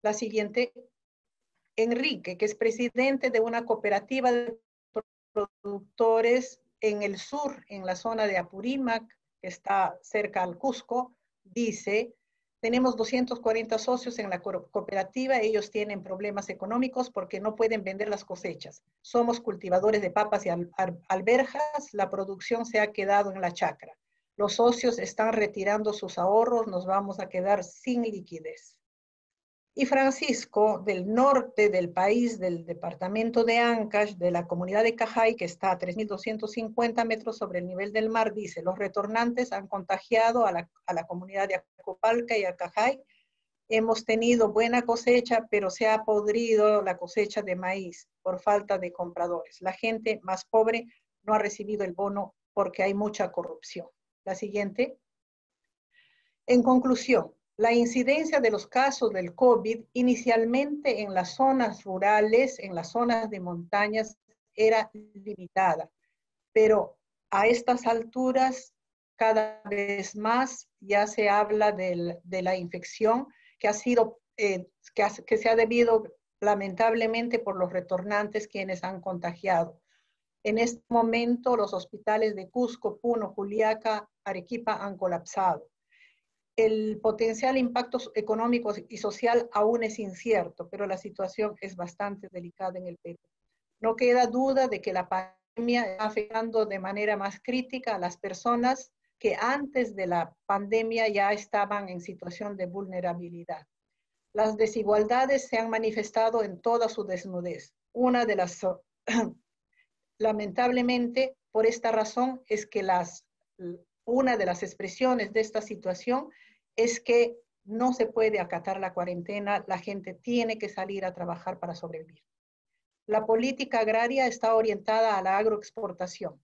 La siguiente, Enrique, que es presidente de una cooperativa de productores en el sur, en la zona de Apurímac, que está cerca al Cusco, dice, tenemos doscientos cuarenta socios en la cooperativa, ellos tienen problemas económicos porque no pueden vender las cosechas. Somos cultivadores de papas y al, al, alberjas, la producción se ha quedado en la chacra. Los socios están retirando sus ahorros, nos vamos a quedar sin liquidez. Y Francisco, del norte del país, del departamento de Ancash, de la comunidad de Cajay, que está a tres mil doscientos cincuenta metros sobre el nivel del mar, dice, los retornantes han contagiado a la, a la comunidad de Acopalca y a Cajay. Hemos tenido buena cosecha, pero se ha podrido la cosecha de maíz por falta de compradores. La gente más pobre no ha recibido el bono porque hay mucha corrupción. La siguiente. En conclusión, la incidencia de los casos del COVID inicialmente en las zonas rurales, en las zonas de montañas, era limitada, pero a estas alturas cada vez más ya se habla del, de la infección que ha sido, eh, que, ha, que se ha debido lamentablemente por los retornantes quienes han contagiado. En este momento los hospitales de Cusco, Puno, Juliaca, Arequipa han colapsado. El potencial impacto económico y social aún es incierto, pero la situación es bastante delicada en el Perú. No queda duda de que la pandemia está afectando de manera más crítica a las personas que antes de la pandemia ya estaban en situación de vulnerabilidad. Las desigualdades se han manifestado en toda su desnudez. Una de las, lamentablemente, por esta razón es que las una de las expresiones de esta situación es que no se puede acatar la cuarentena, la gente tiene que salir a trabajar para sobrevivir. La política agraria está orientada a la agroexportación.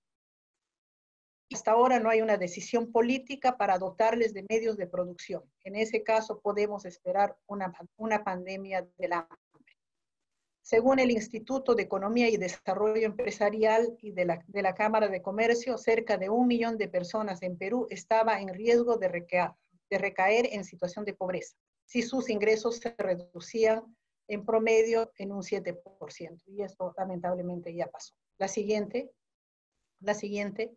Hasta ahora no hay una decisión política para dotarles de medios de producción. En ese caso podemos esperar una, una pandemia del hambre. Según el Instituto de Economía y Desarrollo Empresarial y de la, de la Cámara de Comercio, cerca de un millón de personas en Perú estaba en riesgo de recaer, de recaer en situación de pobreza, si sus ingresos se reducían en promedio en un siete por ciento. Y esto lamentablemente ya pasó. La siguiente, la siguiente,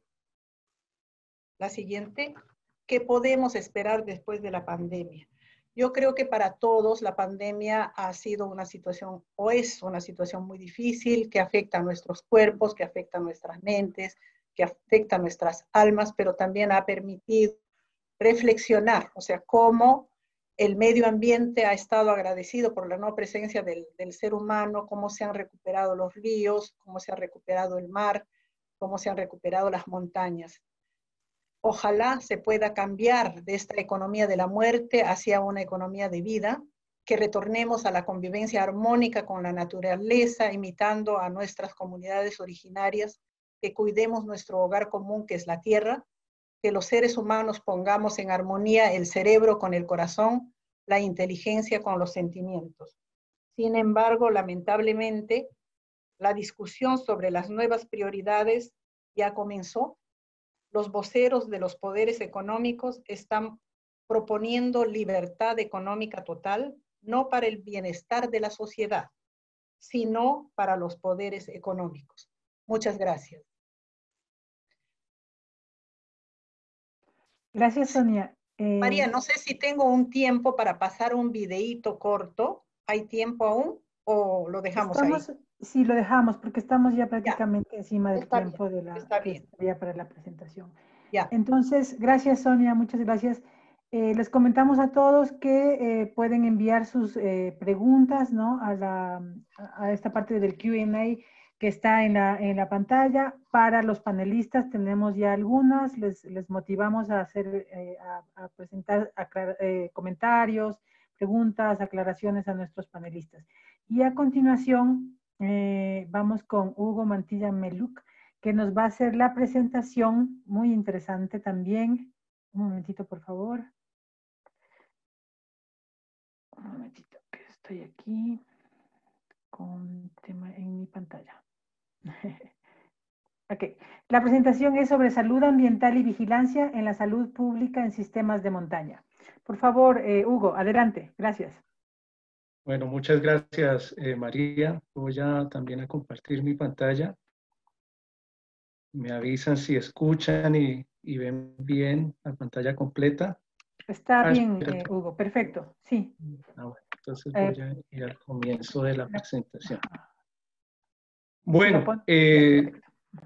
la siguiente, ¿qué podemos esperar después de la pandemia? Yo creo que para todos la pandemia ha sido una situación, o es una situación muy difícil, que afecta a nuestros cuerpos, que afecta a nuestras mentes, que afecta a nuestras almas, pero también ha permitido reflexionar, o sea, cómo el medio ambiente ha estado agradecido por la no presencia del, del ser humano, cómo se han recuperado los ríos, cómo se ha recuperado el mar, cómo se han recuperado las montañas. Ojalá se pueda cambiar de esta economía de la muerte hacia una economía de vida, que retornemos a la convivencia armónica con la naturaleza, imitando a nuestras comunidades originarias, que cuidemos nuestro hogar común, que es la tierra, que los seres humanos pongamos en armonía el cerebro con el corazón, la inteligencia con los sentimientos. Sin embargo, lamentablemente, la discusión sobre las nuevas prioridades ya comenzó. Los voceros de los poderes económicos están proponiendo libertad económica total, no para el bienestar de la sociedad, sino para los poderes económicos. Muchas gracias. Gracias, Sonia. Eh, María, no sé si tengo un tiempo para pasar un videíto corto. ¿Hay tiempo aún o lo dejamos estamos, ahí? Sí, lo dejamos porque estamos ya prácticamente ya, encima del está tiempo bien, de la está que bien. había para la presentación. Ya. Entonces, gracias, Sonia, muchas gracias. Eh, les comentamos a todos que eh, pueden enviar sus eh, preguntas, ¿no? a, la, a esta parte del Q and A que está en la, en la pantalla. Para los panelistas tenemos ya algunas, les, les motivamos a hacer, eh, a, a presentar aclar, eh, comentarios, preguntas, aclaraciones a nuestros panelistas. Y a continuación eh, vamos con Hugo Mantilla Meluc, que nos va a hacer la presentación, muy interesante también. Un momentito, por favor. Un momentito, que estoy aquí con tema en mi pantalla. Ok, la presentación es sobre salud ambiental y vigilancia en la salud pública en sistemas de montaña. Por favor, eh, Hugo, adelante. Gracias. Bueno, muchas gracias, eh, María. Voy a también a compartir mi pantalla. Me avisan si escuchan y, y ven bien la pantalla completa. Está Ah, bien, espera. eh, Hugo, perfecto, sí. Ah, bueno, entonces Eh, voy a ir al comienzo de la presentación. si lo Bueno, pon- ya, eh, perfecto.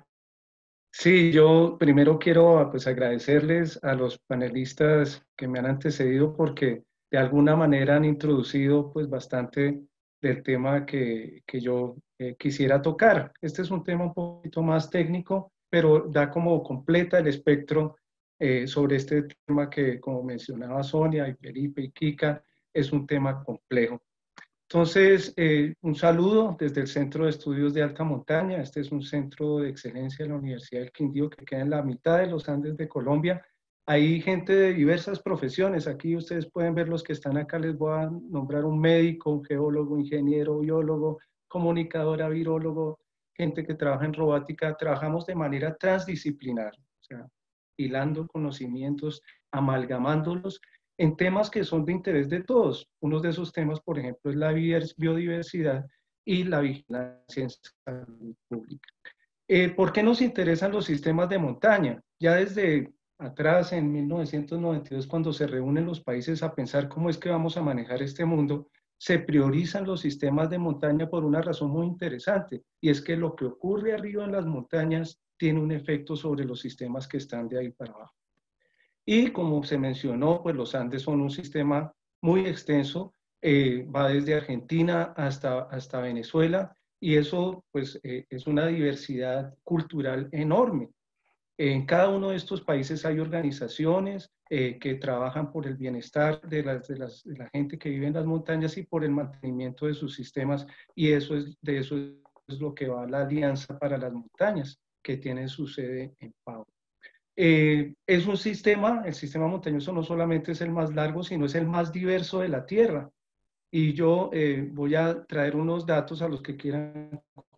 sí, yo primero quiero pues agradecerles a los panelistas que me han antecedido porque de alguna manera han introducido pues bastante del tema que, que yo eh, quisiera tocar. Este es un tema un poquito más técnico, pero da como completa el espectro eh, sobre este tema que, como mencionaba Sonia y Felipe y Kika, es un tema complejo. Entonces, eh, un saludo desde el Centro de Estudios de Alta Montaña. Este es un centro de excelencia de la Universidad del Quindío que queda en la mitad de los Andes de Colombia. Hay gente de diversas profesiones. Aquí ustedes pueden ver los que están acá. Les voy a nombrar un médico, un geólogo, ingeniero, biólogo, comunicadora, virólogo, gente que trabaja en robótica. Trabajamos de manera transdisciplinar, o sea, hilando conocimientos, amalgamándolos en temas que son de interés de todos. Uno de esos temas, por ejemplo, es la biodiversidad y la vigilancia en salud pública. Eh, ¿Por qué nos interesan los sistemas de montaña? Ya desde atrás, en mil novecientos noventa y dos, cuando se reúnen los países a pensar cómo es que vamos a manejar este mundo, se priorizan los sistemas de montaña por una razón muy interesante, y es que lo que ocurre arriba en las montañas tiene un efecto sobre los sistemas que están de ahí para abajo. Y como se mencionó, pues los Andes son un sistema muy extenso, eh, va desde Argentina hasta, hasta Venezuela, y eso pues eh, es una diversidad cultural enorme. En cada uno de estos países hay organizaciones eh, que trabajan por el bienestar de, las, de, las, de la gente que vive en las montañas y por el mantenimiento de sus sistemas, y eso es, de eso es lo que va la Alianza para las Montañas, que tiene su sede en Pau. Eh, es un sistema, el sistema montañoso no solamente es el más largo, sino es el más diverso de la Tierra. Y yo eh, voy a traer unos datos a los que quieran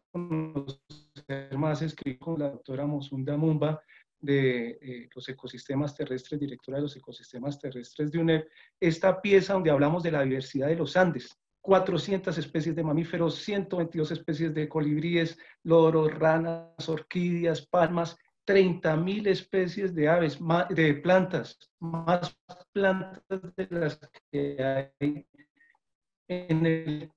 conocer más, escribí con la doctora Mosunda Mumba de eh, los ecosistemas terrestres, directora de los ecosistemas terrestres de UNED, esta pieza donde hablamos de la diversidad de los Andes, cuatrocientas especies de mamíferos, ciento veintidós especies de colibríes, loros, ranas, orquídeas, palmas, treinta mil especies de aves, de plantas, más plantas de las que hay en el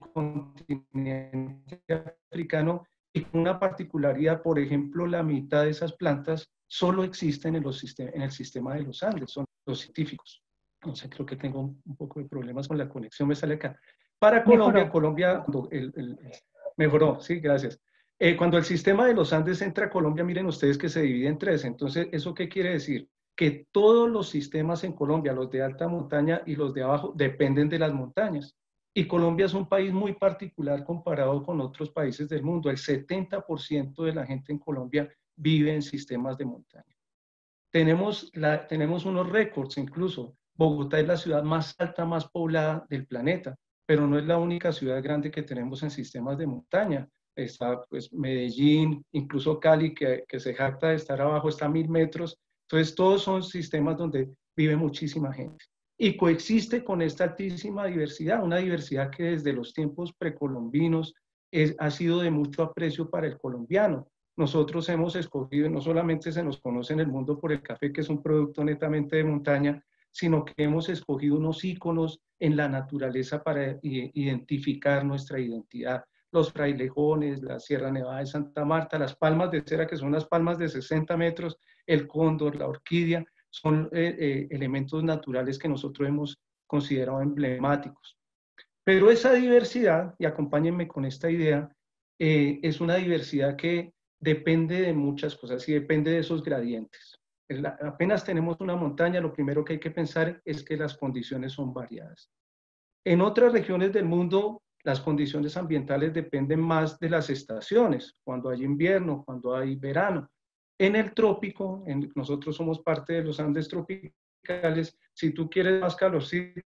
continente africano, y con una particularidad, por ejemplo, la mitad de esas plantas solo existen en, los en el sistema de los Andes, son los científicos. No sé, creo que tengo un poco de problemas con la conexión, me sale acá. Para Colombia, Mejoró. Colombia, el, el, mejoró, sí, gracias. Eh, cuando el sistema de los Andes entra a Colombia, miren ustedes que se divide en tres. Entonces, ¿eso qué quiere decir? Que todos los sistemas en Colombia, los de alta montaña y los de abajo, dependen de las montañas. Y Colombia es un país muy particular comparado con otros países del mundo. El setenta por ciento de la gente en Colombia vive en sistemas de montaña. Tenemos, la, tenemos unos récords incluso. Bogotá es la ciudad más alta, más poblada del planeta, pero no es la única ciudad grande que tenemos en sistemas de montaña. Está pues, Medellín, incluso Cali, que, que se jacta de estar abajo, está a mil metros. Entonces, todos son sistemas donde vive muchísima gente. Y coexiste con esta altísima diversidad, una diversidad que desde los tiempos precolombinos es, ha sido de mucho aprecio para el colombiano. Nosotros hemos escogido, no solamente se nos conoce en el mundo por el café, que es un producto netamente de montaña, sino que hemos escogido unos íconos en la naturaleza para identificar nuestra identidad. Los frailejones, la Sierra Nevada de Santa Marta, las palmas de cera, que son unas palmas de sesenta metros, el cóndor, la orquídea, son eh, eh, elementos naturales que nosotros hemos considerado emblemáticos. Pero esa diversidad, y acompáñenme con esta idea, eh, es una diversidad que depende de muchas cosas y depende de esos gradientes. La, apenas tenemos una montaña, lo primero que hay que pensar es que las condiciones son variadas. En otras regiones del mundo, las condiciones ambientales dependen más de las estaciones, cuando hay invierno, cuando hay verano. En el trópico, en, nosotros somos parte de los Andes tropicales, si tú quieres más calorcito,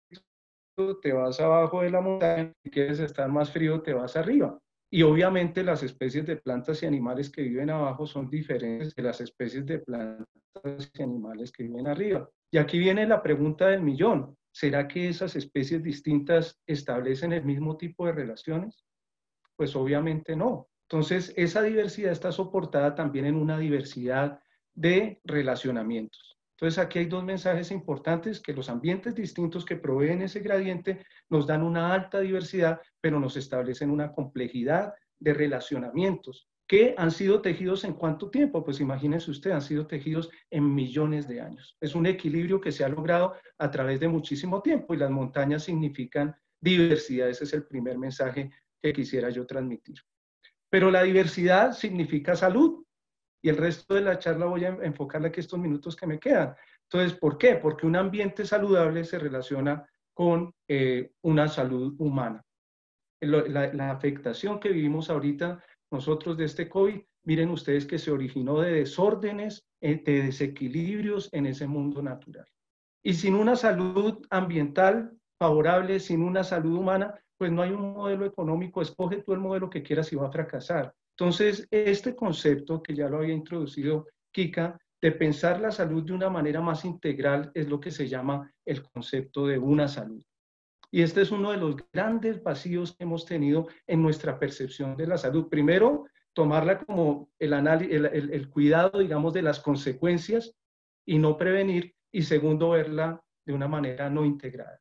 te vas abajo de la montaña, si quieres estar más frío, te vas arriba. Y obviamente las especies de plantas y animales que viven abajo son diferentes de las especies de plantas y animales que viven arriba. Y aquí viene la pregunta del millón. ¿será que esas especies distintas establecen el mismo tipo de relaciones? Pues obviamente no. Entonces, esa diversidad está soportada también en una diversidad de relacionamientos. Entonces, aquí hay dos mensajes importantes, que los ambientes distintos que proveen ese gradiente nos dan una alta diversidad, pero nos establecen una complejidad de relacionamientos que han sido tejidos en cuánto tiempo. Pues imagínense usted, han sido tejidos en millones de años. Es un equilibrio que se ha logrado a través de muchísimo tiempo y las montañas significan diversidad. Ese es el primer mensaje que quisiera yo transmitir. Pero la diversidad significa salud. Y el resto de la charla voy a enfocarle aquí estos minutos que me quedan. Entonces, ¿por qué? Porque un ambiente saludable se relaciona con eh, una salud humana. La, la afectación que vivimos ahorita nosotros de este COVID, miren ustedes que se originó de desórdenes, de desequilibrios en ese mundo natural. Y sin una salud ambiental favorable, sin una salud humana, pues no hay un modelo económico. Escoge tú el modelo que quieras y va a fracasar. Entonces, este concepto que ya lo había introducido Kika, de pensar la salud de una manera más integral, es lo que se llama el concepto de una salud. Y este es uno de los grandes vacíos que hemos tenido en nuestra percepción de la salud. Primero, tomarla como el, el, el, el cuidado, digamos, de las consecuencias y no prevenir. Y segundo, verla de una manera no integrada.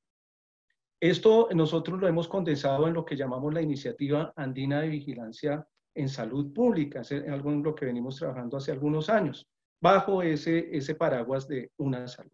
Esto nosotros lo hemos condensado en lo que llamamos la Iniciativa Andina de Vigilancia en Salud Pública, es algo en lo que venimos trabajando hace algunos años, bajo ese, ese paraguas de una salud.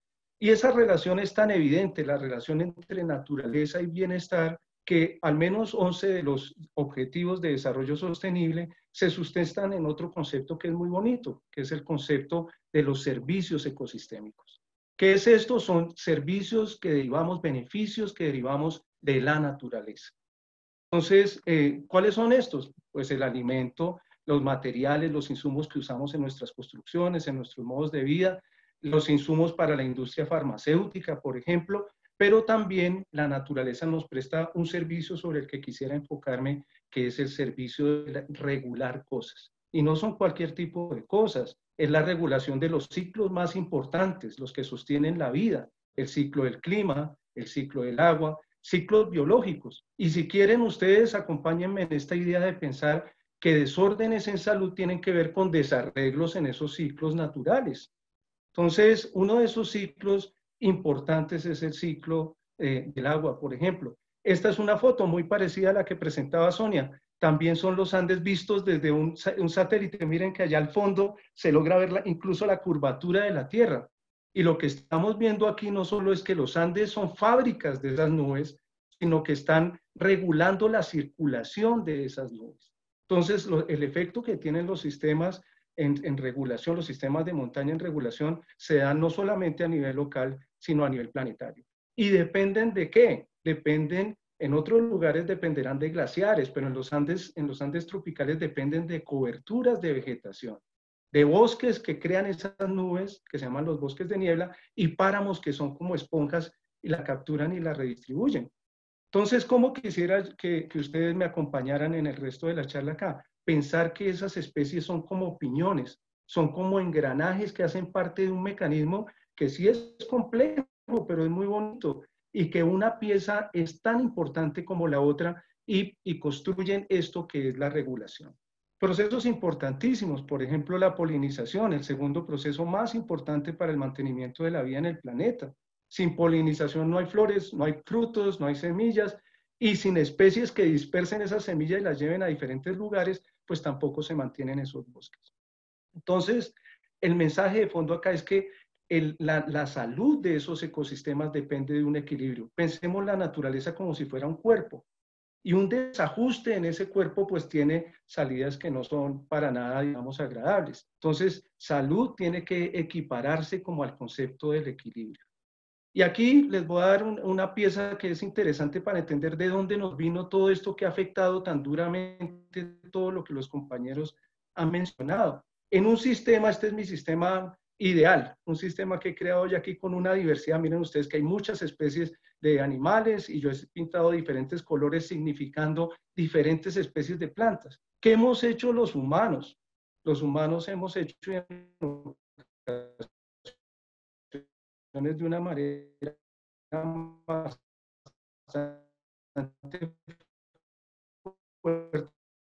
Y esa relación es tan evidente, la relación entre naturaleza y bienestar, que al menos once de los objetivos de desarrollo sostenible se sustentan en otro concepto que es muy bonito, que es el concepto de los servicios ecosistémicos. ¿Qué es esto? Son servicios que derivamos, beneficios que derivamos de la naturaleza. Entonces, eh, ¿cuáles son estos? Pues el alimento, los materiales, los insumos que usamos en nuestras construcciones, en nuestros modos de vida, los insumos para la industria farmacéutica, por ejemplo, pero también la naturaleza nos presta un servicio sobre el que quisiera enfocarme, que es el servicio de regular cosas. Y no son cualquier tipo de cosas, es la regulación de los ciclos más importantes, los que sostienen la vida, el ciclo del clima, el ciclo del agua, ciclos biológicos. Y si quieren ustedes, acompáñenme en esta idea de pensar que desórdenes en salud tienen que ver con desarreglos en esos ciclos naturales. Entonces, uno de esos ciclos importantes es el ciclo eh, del agua, por ejemplo. Esta es una foto muy parecida a la que presentaba Sonia. También son los Andes vistos desde un, un satélite. Miren que allá al fondo se logra ver la, incluso la curvatura de la Tierra. Y lo que estamos viendo aquí no solo es que los Andes son fábricas de esas nubes, sino que están regulando la circulación de esas nubes. Entonces, lo, el efecto que tienen los sistemas en, en regulación, los sistemas de montaña en regulación, se dan no solamente a nivel local, sino a nivel planetario. ¿Y dependen de qué? Dependen, en otros lugares dependerán de glaciares, pero en los Andes, en los Andes tropicales dependen de coberturas de vegetación, de bosques que crean esas nubes, que se llaman los bosques de niebla, y páramos que son como esponjas y la capturan y la redistribuyen. Entonces, ¿cómo quisiera que, que ustedes me acompañaran en el resto de la charla acá? Pensar que esas especies son como piñones, son como engranajes que hacen parte de un mecanismo que sí es complejo, pero es muy bonito, y que una pieza es tan importante como la otra y, y construyen esto que es la regulación. Procesos importantísimos, por ejemplo, la polinización, el segundo proceso más importante para el mantenimiento de la vida en el planeta. Sin polinización no hay flores, no hay frutos, no hay semillas, y sin especies que dispersen esas semillas y las lleven a diferentes lugares, pues tampoco se mantienen esos bosques. Entonces, el mensaje de fondo acá es que el, la, la salud de esos ecosistemas depende de un equilibrio. Pensemos la naturaleza como si fuera un cuerpo, y un desajuste en ese cuerpo pues tiene salidas que no son para nada, digamos, agradables. Entonces, salud tiene que equipararse como al concepto del equilibrio. Y aquí les voy a dar un, una pieza que es interesante para entender de dónde nos vino todo esto que ha afectado tan duramente todo lo que los compañeros han mencionado. En un sistema, este es mi sistema ideal, un sistema que he creado ya aquí con una diversidad. Miren ustedes que hay muchas especies de animales y yo he pintado diferentes colores significando diferentes especies de plantas. ¿Qué hemos hecho los humanos? Los humanos hemos hecho de una manera bastante fuerte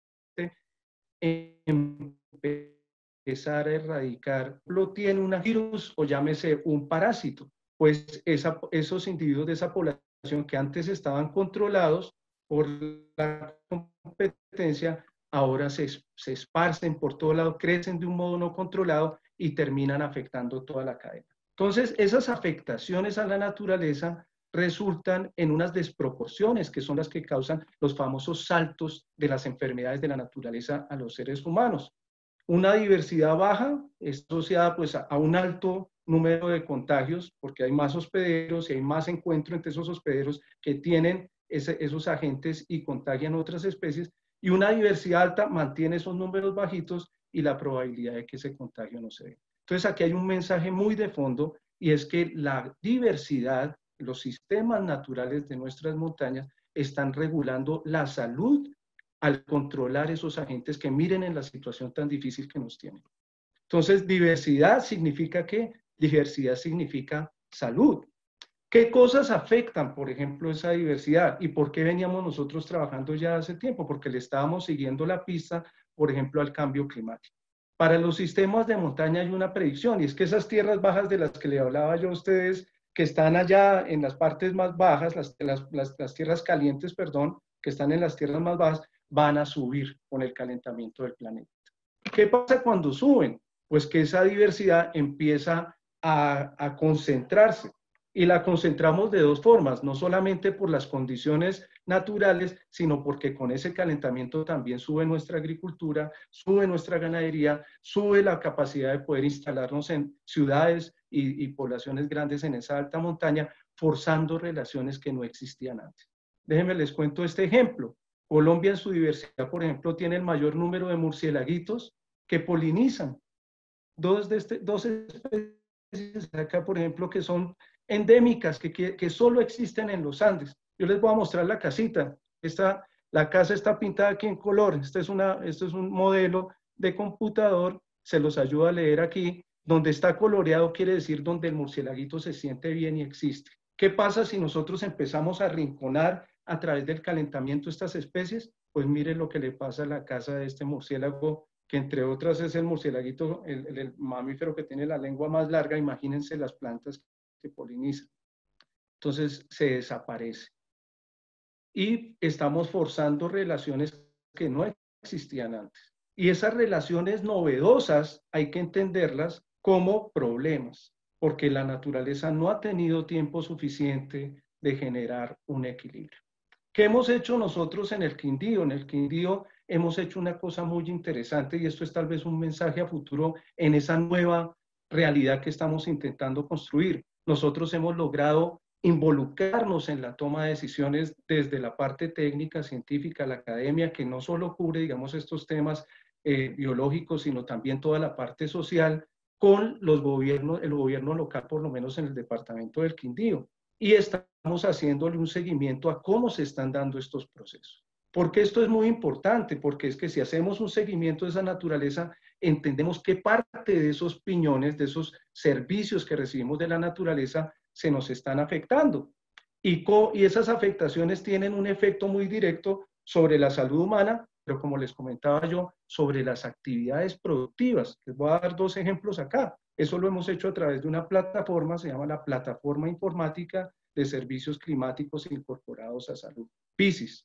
empezar a erradicar, lo tiene un virus o llámese un parásito, pues esa, esos individuos de esa población que antes estaban controlados por la competencia, ahora se, se esparcen por todo lado, crecen de un modo no controlado y terminan afectando toda la cadena. Entonces, esas afectaciones a la naturaleza resultan en unas desproporciones que son las que causan los famosos saltos de las enfermedades de la naturaleza a los seres humanos. Una diversidad baja es asociada pues, a, a un alto número de contagios, porque hay más hospederos y hay más encuentro entre esos hospederos que tienen ese, esos agentes y contagian otras especies, y una diversidad alta mantiene esos números bajitos y la probabilidad de que ese contagio no se dé. Entonces aquí hay un mensaje muy de fondo, y es que la diversidad, los sistemas naturales de nuestras montañas están regulando la salud al controlar esos agentes que miren en la situación tan difícil que nos tienen. Entonces, diversidad significa ¿qué? Diversidad significa salud. ¿Qué cosas afectan, por ejemplo, esa diversidad? ¿Y por qué veníamos nosotros trabajando ya hace tiempo? Porque le estábamos siguiendo la pista, por ejemplo, al cambio climático. Para los sistemas de montaña hay una predicción, y es que esas tierras bajas de las que le hablaba yo a ustedes, que están allá en las partes más bajas, las, las, las, las tierras calientes, perdón, que están en las tierras más bajas, van a subir con el calentamiento del planeta. ¿Qué pasa cuando suben? Pues que esa diversidad empieza a, a concentrarse. Y la concentramos de dos formas, no solamente por las condiciones naturales, sino porque con ese calentamiento también sube nuestra agricultura, sube nuestra ganadería, sube la capacidad de poder instalarnos en ciudades y, y poblaciones grandes en esa alta montaña, forzando relaciones que no existían antes. Déjenme les cuento este ejemplo. Colombia en su diversidad, por ejemplo, tiene el mayor número de murciélaguitos que polinizan. Dos, de este, dos especies acá, por ejemplo, que son endémicas, que, que, que solo existen en los Andes. Yo les voy a mostrar la casita. Esta, la casa está pintada aquí en color. Este es, una, este es un modelo de computador. Se los ayuda a leer aquí. Donde está coloreado quiere decir donde el murciélaguito se siente bien y existe. ¿Qué pasa si nosotros empezamos a arrinconar a través del calentamiento estas especies? Pues miren lo que le pasa a la casa de este murciélago, que entre otras es el murciélaguito, el, el, el mamífero que tiene la lengua más larga. Imagínense las plantas que polinizan. Entonces se desaparece. Y estamos forzando relaciones que no existían antes. Y esas relaciones novedosas hay que entenderlas como problemas, porque la naturaleza no ha tenido tiempo suficiente de generar un equilibrio. ¿Qué hemos hecho nosotros en el Quindío? En el Quindío hemos hecho una cosa muy interesante, y esto es tal vez un mensaje a futuro en esa nueva realidad que estamos intentando construir. Nosotros hemos logrado involucrarnos en la toma de decisiones desde la parte técnica, científica, la academia, que no solo cubre, digamos, estos temas eh, biológicos, sino también toda la parte social, con los gobiernos, el gobierno local, por lo menos en el departamento del Quindío. Y estamos haciéndole un seguimiento a cómo se están dando estos procesos. ¿Por qué esto es muy importante? Porque es que si hacemos un seguimiento de esa naturaleza, entendemos qué parte de esos piñones, de esos servicios que recibimos de la naturaleza, se nos están afectando. Y, y esas afectaciones tienen un efecto muy directo sobre la salud humana, pero como les comentaba yo, sobre las actividades productivas. Les voy a dar dos ejemplos acá. Eso lo hemos hecho a través de una plataforma, se llama la Plataforma Informática de Servicios Climáticos Incorporados a Salud, PISIS.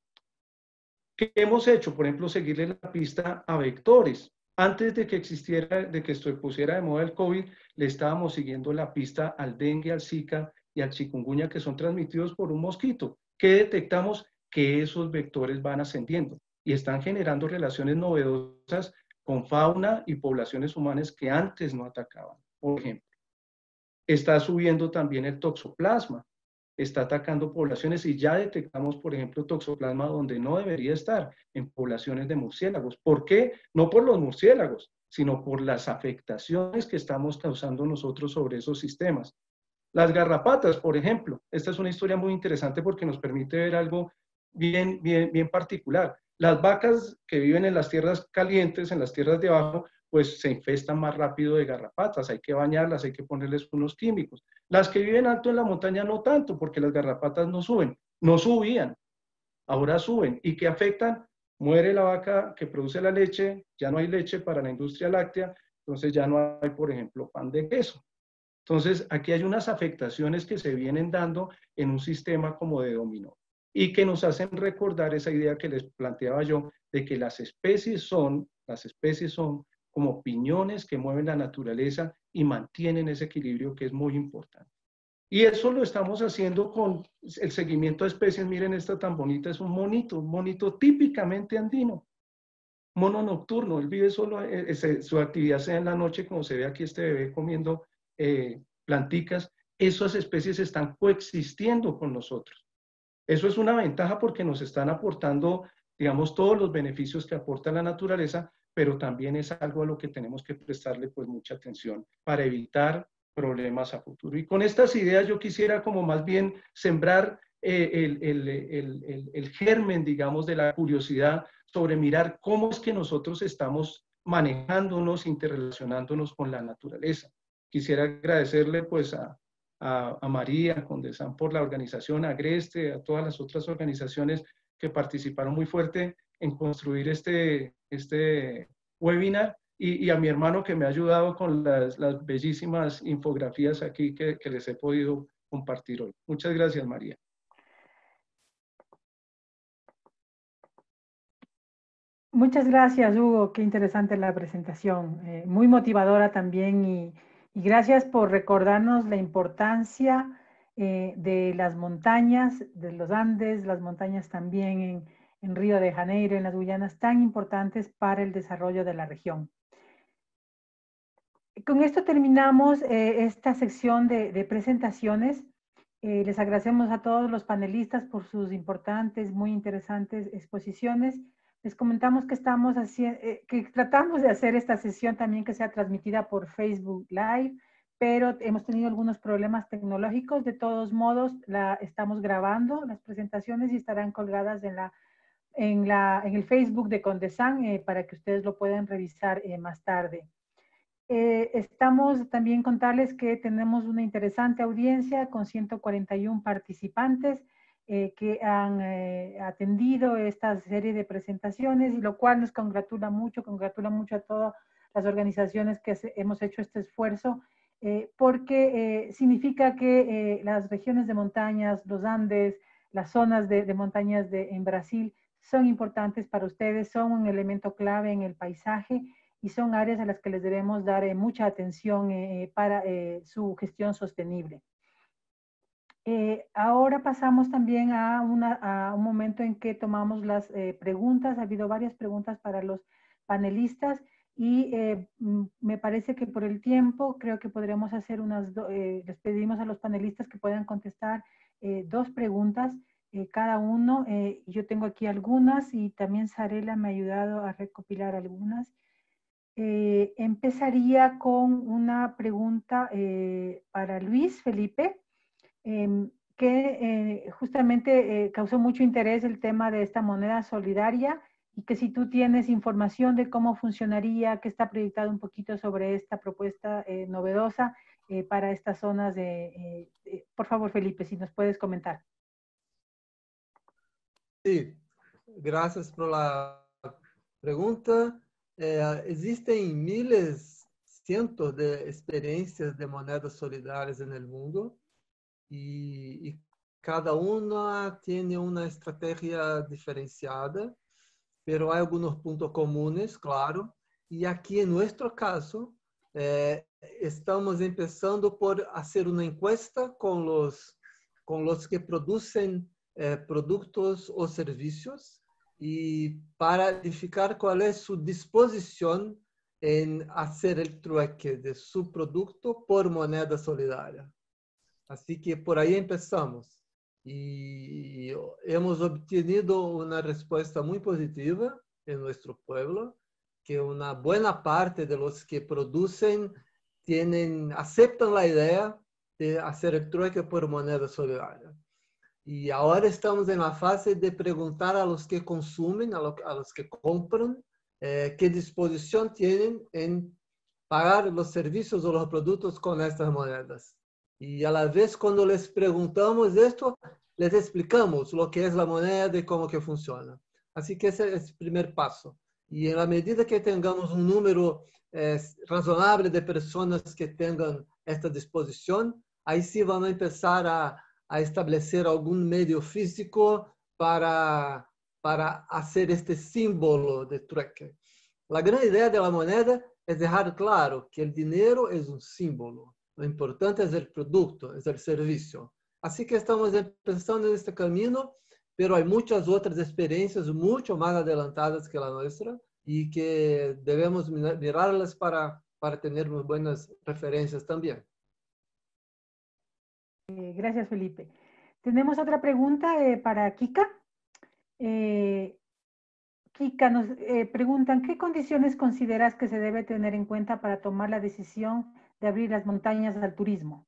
¿Qué hemos hecho? Por ejemplo, seguirle la pista a vectores. Antes de que existiera, de que esto pusiera de moda el COVID, le estábamos siguiendo la pista al dengue, al zika y al chikungunya, que son transmitidos por un mosquito. ¿Qué detectamos? Que esos vectores van ascendiendo y están generando relaciones novedosas con fauna y poblaciones humanas que antes no atacaban. Por ejemplo, está subiendo también el toxoplasma, está atacando poblaciones, y ya detectamos, por ejemplo, toxoplasma donde no debería estar, en poblaciones de murciélagos. ¿Por qué? No por los murciélagos, sino por las afectaciones que estamos causando nosotros sobre esos sistemas. Las garrapatas, por ejemplo, esta es una historia muy interesante porque nos permite ver algo bien, bien, bien particular. Las vacas que viven en las tierras calientes, en las tierras de abajo, pues se infestan más rápido de garrapatas, hay que bañarlas, hay que ponerles unos químicos. Las que viven alto en la montaña no tanto, porque las garrapatas no suben, no subían, ahora suben. ¿Y qué afectan? Muere la vaca que produce la leche, ya no hay leche para la industria láctea, entonces ya no hay, por ejemplo, pan de queso. Entonces, aquí hay unas afectaciones que se vienen dando en un sistema como de dominó y que nos hacen recordar esa idea que les planteaba yo de que las especies son, las especies son como piñones que mueven la naturaleza y mantienen ese equilibrio que es muy importante. Y eso lo estamos haciendo con el seguimiento de especies. Miren, esta tan bonita, es un monito, un monito típicamente andino, mono nocturno, él vive solo, eh, eh, su actividad sea en la noche, como se ve aquí este bebé comiendo eh, planticas. Esas especies están coexistiendo con nosotros. Eso es una ventaja porque nos están aportando, digamos, todos los beneficios que aporta la naturaleza, pero también es algo a lo que tenemos que prestarle pues mucha atención para evitar problemas a futuro. Y con estas ideas yo quisiera como más bien sembrar eh, el, el, el, el, el germen, digamos, de la curiosidad sobre mirar cómo es que nosotros estamos manejándonos, interrelacionándonos con la naturaleza. Quisiera agradecerle pues a, a, a María Condesan por la organización, a Agreste, a todas las otras organizaciones que participaron muy fuerte en construir este, este webinar y, y a mi hermano que me ha ayudado con las, las bellísimas infografías aquí que, que les he podido compartir hoy. Muchas gracias, María. Muchas gracias, Hugo. Qué interesante la presentación. Eh, muy motivadora también y, y gracias por recordarnos la importancia eh, de las montañas, de los Andes, las montañas también en, en Río de Janeiro, en las Guyanas, tan importantes para el desarrollo de la región. Con esto terminamos eh, esta sección de, de presentaciones. Eh, les agradecemos a todos los panelistas por sus importantes, muy interesantes exposiciones. Les comentamos que estamos haciendo, eh, que tratamos de hacer esta sesión también que sea transmitida por Facebook Live, pero hemos tenido algunos problemas tecnológicos. De todos modos, la estamos grabando las presentaciones y estarán colgadas en la, en la, en el Facebook de Condesan eh, para que ustedes lo puedan revisar eh, más tarde. Eh, estamos también contarles que tenemos una interesante audiencia con ciento cuarenta y uno participantes eh, que han eh, atendido esta serie de presentaciones, y lo cual nos congratula mucho, congratula mucho a todas las organizaciones que hemos hecho este esfuerzo, eh, porque eh, significa que eh, las regiones de montañas, los Andes, las zonas de, de montañas de, en Brasil son importantes para ustedes, son un elemento clave en el paisaje, y son áreas a las que les debemos dar eh, mucha atención eh, para eh, su gestión sostenible. Eh, ahora pasamos también a, una, a un momento en que tomamos las eh, preguntas. Ha habido varias preguntas para los panelistas y eh, me parece que por el tiempo creo que podremos hacer unas, do, eh, les pedimos a los panelistas que puedan contestar eh, dos preguntas eh, cada uno. Eh, yo tengo aquí algunas y también Sarela me ha ayudado a recopilar algunas. Eh, empezaría con una pregunta eh, para Luis Felipe, eh, que eh, justamente eh, causó mucho interés el tema de esta moneda solidaria, y que si tú tienes información de cómo funcionaría, que está proyectado un poquito sobre esta propuesta eh, novedosa eh, para estas zonas de, eh, de... Por favor, Felipe, si nos puedes comentar. Sí, gracias por la pregunta. Eh, existen miles, cientos de experiencias de monedas solidarias en el mundo y, y cada una tiene una estrategia diferenciada, pero hay algunos puntos comunes, claro. Y aquí en nuestro caso, eh, estamos empezando por hacer una encuesta con los, con los que producen eh, productos o servicios, y para verificar cuál es su disposición en hacer el trueque de su producto por moneda solidaria. Así que por ahí empezamos. Y hemos obtenido una respuesta muy positiva en nuestro pueblo, que una buena parte de los que producen tienen, aceptan la idea de hacer el trueque por moneda solidaria. Y ahora estamos en la fase de preguntar a los que consumen, a, lo, a los que compran eh, qué disposición tienen en pagar los servicios o los productos con estas monedas. Y a la vez, cuando les preguntamos esto, les explicamos lo que es la moneda y cómo que funciona. Así que ese es el primer paso. Y en la medida que tengamos un número eh, razonable de personas que tengan esta disposición, ahí sí van a empezar a, a establecer algún medio físico para, para hacer este símbolo de trueque. La gran idea de la moneda es dejar claro que el dinero es un símbolo. Lo importante es el producto, es el servicio. Así que estamos empezando en este camino, pero hay muchas otras experiencias mucho más adelantadas que la nuestra y que debemos mirarlas para, para tener muy buenas referencias también. Eh, gracias, Felipe. Tenemos otra pregunta eh, para Kika. Eh, Kika, nos eh, preguntan, ¿qué condiciones consideras que se debe tener en cuenta para tomar la decisión de abrir las montañas al turismo?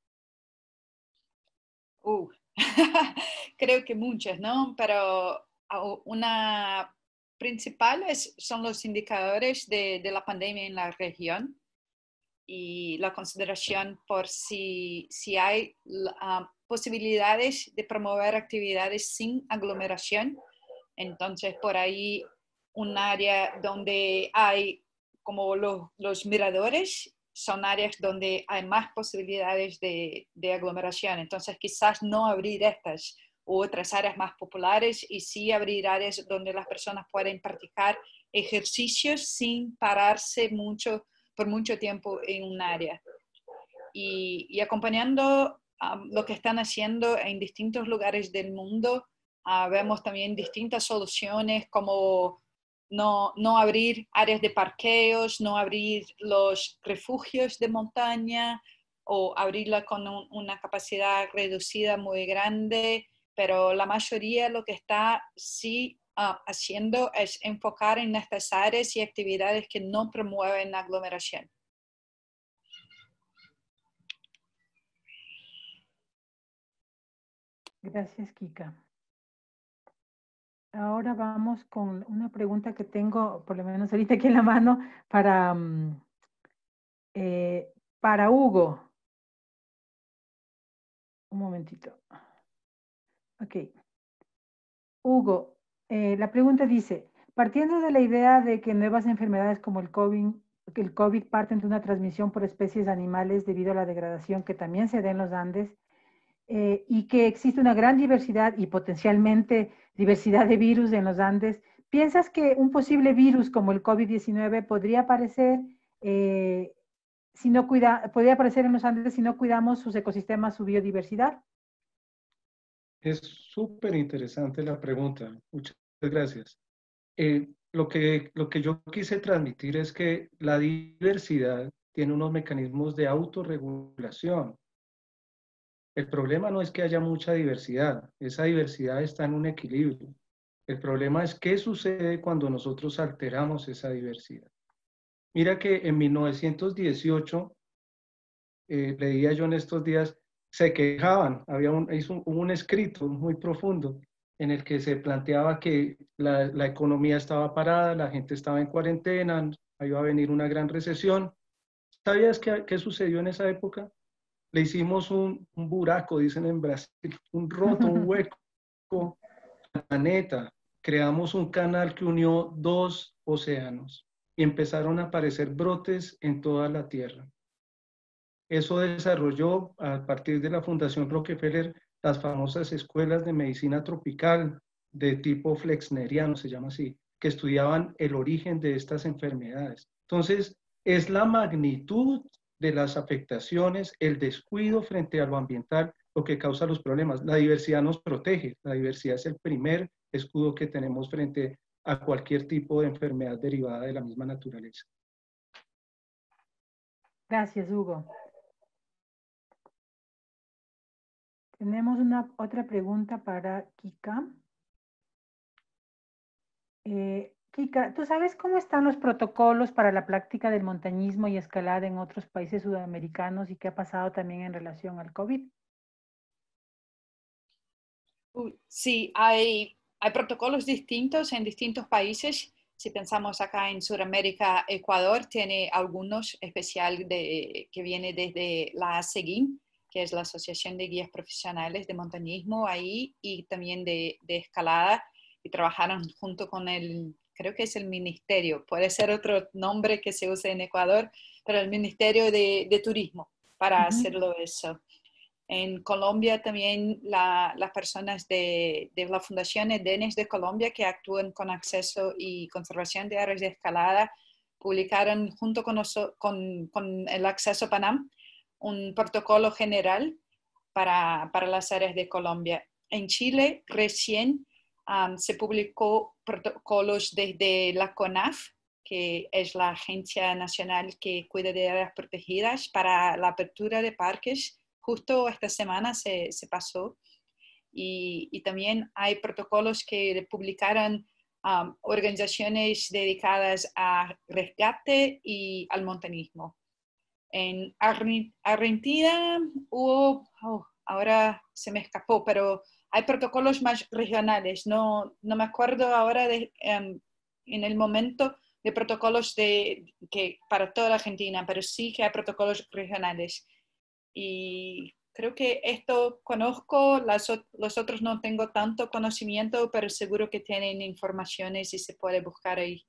Uh, creo que muchas, ¿no? Pero una principal es, son los indicadores de, de la pandemia en la región y la consideración por si, si hay uh, posibilidades de promover actividades sin aglomeración. Entonces, por ahí un área donde hay como los, los miradores, son áreas donde hay más posibilidades de, de aglomeración. Entonces, quizás no abrir estas u otras áreas más populares y sí abrir áreas donde las personas pueden practicar ejercicios sin pararse mucho, por mucho tiempo en un área. Y, y acompañando um, lo que están haciendo en distintos lugares del mundo, uh, vemos también distintas soluciones como no, no abrir áreas de parqueos, no abrir los refugios de montaña o abrirla con un, una capacidad reducida muy grande, pero la mayoría lo que está sí uh, haciendo es enfocar en estas áreas y actividades que no promueven la aglomeración. Gracias, Kika. Ahora vamos con una pregunta que tengo, por lo menos ahorita aquí en la mano, para, um, eh, para Hugo. Un momentito. Ok. Hugo, eh, la pregunta dice, partiendo de la idea de que nuevas enfermedades como el COVID, que el COVID parten de una transmisión por especies animales debido a la degradación que también se da en los Andes, eh, y que existe una gran diversidad y potencialmente diversidad de virus en los Andes, ¿piensas que un posible virus como el COVID diecinueve podría aparecer, eh, si no cuida, podría aparecer en los Andes si no cuidamos sus ecosistemas, su biodiversidad? Es súper interesante la pregunta. Muchas gracias. Eh, lo que, lo que yo quise transmitir es que la diversidad tiene unos mecanismos de autorregulación. El problema no es que haya mucha diversidad, esa diversidad está en un equilibrio. El problema es qué sucede cuando nosotros alteramos esa diversidad. Mira que en mil novecientos dieciocho, eh, leía yo en estos días, se quejaban, había un, hizo un, un escrito muy profundo en el que se planteaba que la, la economía estaba parada, la gente estaba en cuarentena, iba a venir una gran recesión. ¿Sabías qué, qué sucedió en esa época? Le hicimos un, un buraco, dicen en Brasil, un roto, un hueco al planeta. Creamos un canal que unió dos océanos y empezaron a aparecer brotes en toda la Tierra. Eso desarrolló a partir de la Fundación Rockefeller las famosas escuelas de medicina tropical de tipo flexneriano, se llama así, que estudiaban el origen de estas enfermedades. Entonces, es la magnitud de las afectaciones, el descuido frente a lo ambiental, lo que causa los problemas. La diversidad nos protege, la diversidad es el primer escudo que tenemos frente a cualquier tipo de enfermedad derivada de la misma naturaleza. Gracias, Hugo. Tenemos una otra pregunta para Kika. Eh, Kika, ¿tú sabes cómo están los protocolos para la práctica del montañismo y escalada en otros países sudamericanos y qué ha pasado también en relación al COVID? Sí, hay, hay protocolos distintos en distintos países. si pensamos acá en Sudamérica, Ecuador tiene algunos, especial de, que viene desde la ASEGIN, que es la Asociación de Guías Profesionales de Montañismo ahí, y también de, de escalada, y trabajaron junto con el, creo que es el Ministerio, puede ser otro nombre que se use en Ecuador, pero el Ministerio de, de Turismo para uh-huh. hacerlo eso. En Colombia también la, las personas de, de la Fundación Edenes de Colombia que actúan con acceso y conservación de áreas de escalada publicaron junto con, oso, con, con el Acceso Panam un protocolo general para, para las áreas de Colombia. En Chile recién um, se publicó protocolos desde la CONAF, que es la Agencia Nacional que cuida de áreas protegidas, para la apertura de parques. Justo esta semana se, se pasó y, y también hay protocolos que publicaron um, organizaciones dedicadas a rescate y al montañismo. En Argentina hubo, oh, ahora se me escapó, pero hay protocolos más regionales. No, no me acuerdo ahora de, um, en el momento de protocolos de, que, para toda la Argentina, pero sí que hay protocolos regionales. Y creo que esto conozco, las, los otros no tengo tanto conocimiento, pero seguro que tienen informaciones y se puede buscar ahí.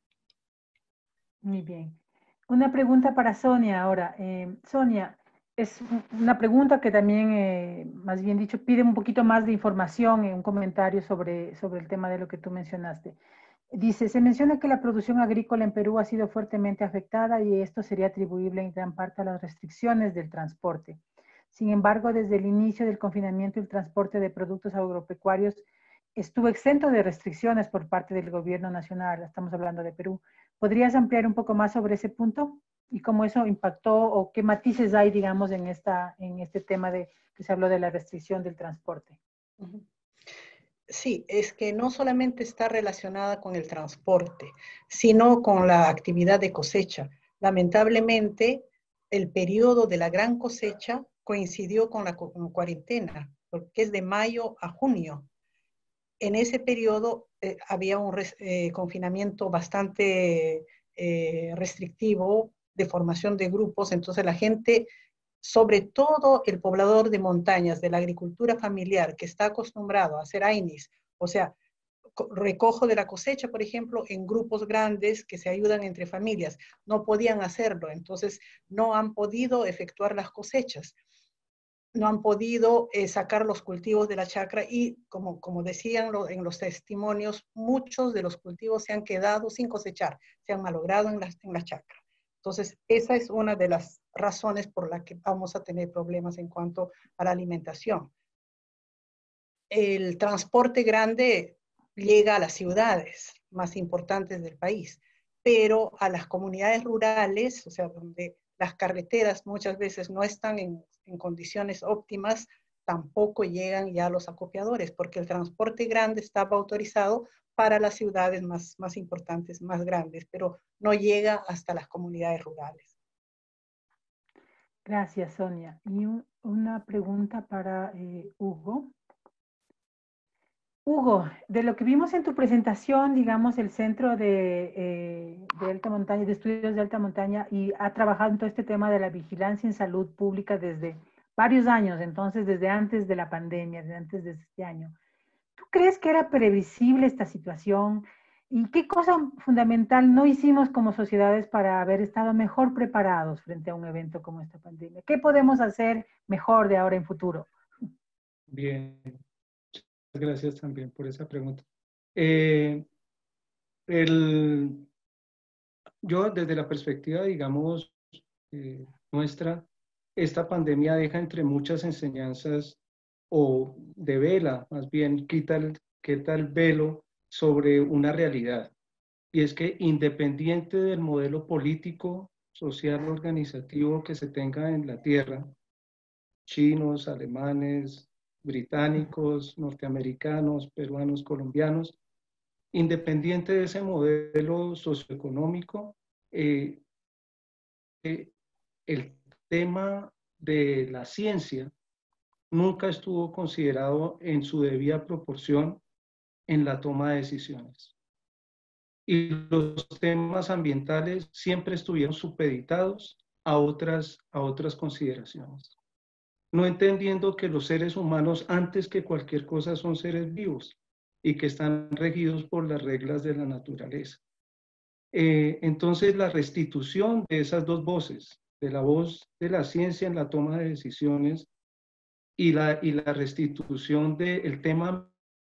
Muy bien. Una pregunta para Sonia ahora. Eh, Sonia, es una pregunta que también, eh, más bien dicho, pide un poquito más de información, un comentario sobre, sobre el tema de lo que tú mencionaste. Dice, se menciona que la producción agrícola en Perú ha sido fuertemente afectada y esto sería atribuible en gran parte a las restricciones del transporte. Sin embargo, desde el inicio del confinamiento, el transporte de productos agropecuarios estuvo exento de restricciones por parte del gobierno nacional. Estamos hablando de Perú. ¿Podrías ampliar un poco más sobre ese punto? ¿Y cómo eso impactó o qué matices hay, digamos, en, esta, en este tema de que se habló de la restricción del transporte? Uh-huh. Sí, es que no solamente está relacionada con el transporte, sino con la actividad de cosecha. Lamentablemente, el periodo de la gran cosecha coincidió con la cu- cuarentena, porque es de mayo a junio. En ese periodo eh, había un res, eh, confinamiento bastante eh, restrictivo de formación de grupos, entonces la gente, sobre todo el poblador de montañas, de la agricultura familiar, que está acostumbrado a hacer ainis, o sea, recojo de la cosecha, por ejemplo, en grupos grandes que se ayudan entre familias, no podían hacerlo, entonces no han podido efectuar las cosechas. No han podido eh, sacar los cultivos de la chacra y, como, como decían lo, en los testimonios, muchos de los cultivos se han quedado sin cosechar, se han malogrado en la, en la chacra. Entonces, esa es una de las razones por las que vamos a tener problemas en cuanto a la alimentación. El transporte grande llega a las ciudades más importantes del país, pero a las comunidades rurales, o sea, donde las carreteras muchas veces no están en, en condiciones óptimas, tampoco llegan ya los acopiadores, porque el transporte grande estaba autorizado para las ciudades más, más importantes, más grandes, pero no llega hasta las comunidades rurales. Gracias, Sonia. Y un, una pregunta para eh, Hugo. Hugo, de lo que vimos en tu presentación, digamos, el Centro de, eh, de Alta Montaña, de Estudios de Alta Montaña, y ha trabajado en todo este tema de la vigilancia en salud pública desde varios años, entonces desde antes de la pandemia, desde antes de este año. ¿Tú crees que era previsible esta situación? ¿Y qué cosa fundamental no hicimos como sociedades para haber estado mejor preparados frente a un evento como esta pandemia? ¿Qué podemos hacer mejor de ahora en futuro? Bien. Gracias también por esa pregunta. Eh, el, yo desde la perspectiva, digamos, eh, nuestra, esta pandemia deja entre muchas enseñanzas o devela, más bien quita el, quita el velo sobre una realidad. Y es que independiente del modelo político, social, organizativo que se tenga en la Tierra, chinos, alemanes, británicos, norteamericanos, peruanos, colombianos, independiente de ese modelo socioeconómico, eh, eh, el tema de la ciencia nunca estuvo considerado en su debida proporción en la toma de decisiones. y los temas ambientales siempre estuvieron supeditados a otras, a otras consideraciones. No entendiendo que los seres humanos, antes que cualquier cosa, son seres vivos y que están regidos por las reglas de la naturaleza. Eh, entonces, la restitución de esas dos voces, de la voz de la ciencia en la toma de decisiones y la, y la restitución del tema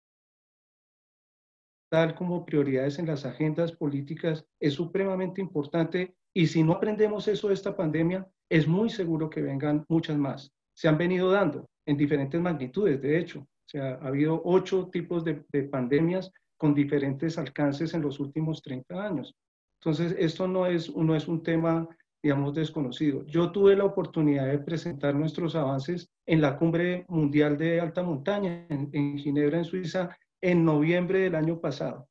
tal como prioridades en las agendas políticas es supremamente importante, y si no aprendemos eso de esta pandemia, es muy seguro que vengan muchas más. Se han venido dando en diferentes magnitudes, de hecho. O sea, ha habido ocho tipos de, de pandemias con diferentes alcances en los últimos treinta años. Entonces, esto no es, no es un tema, digamos, desconocido. Yo tuve la oportunidad de presentar nuestros avances en la Cumbre Mundial de Alta Montaña en, en Ginebra, en Suiza, en noviembre del año pasado.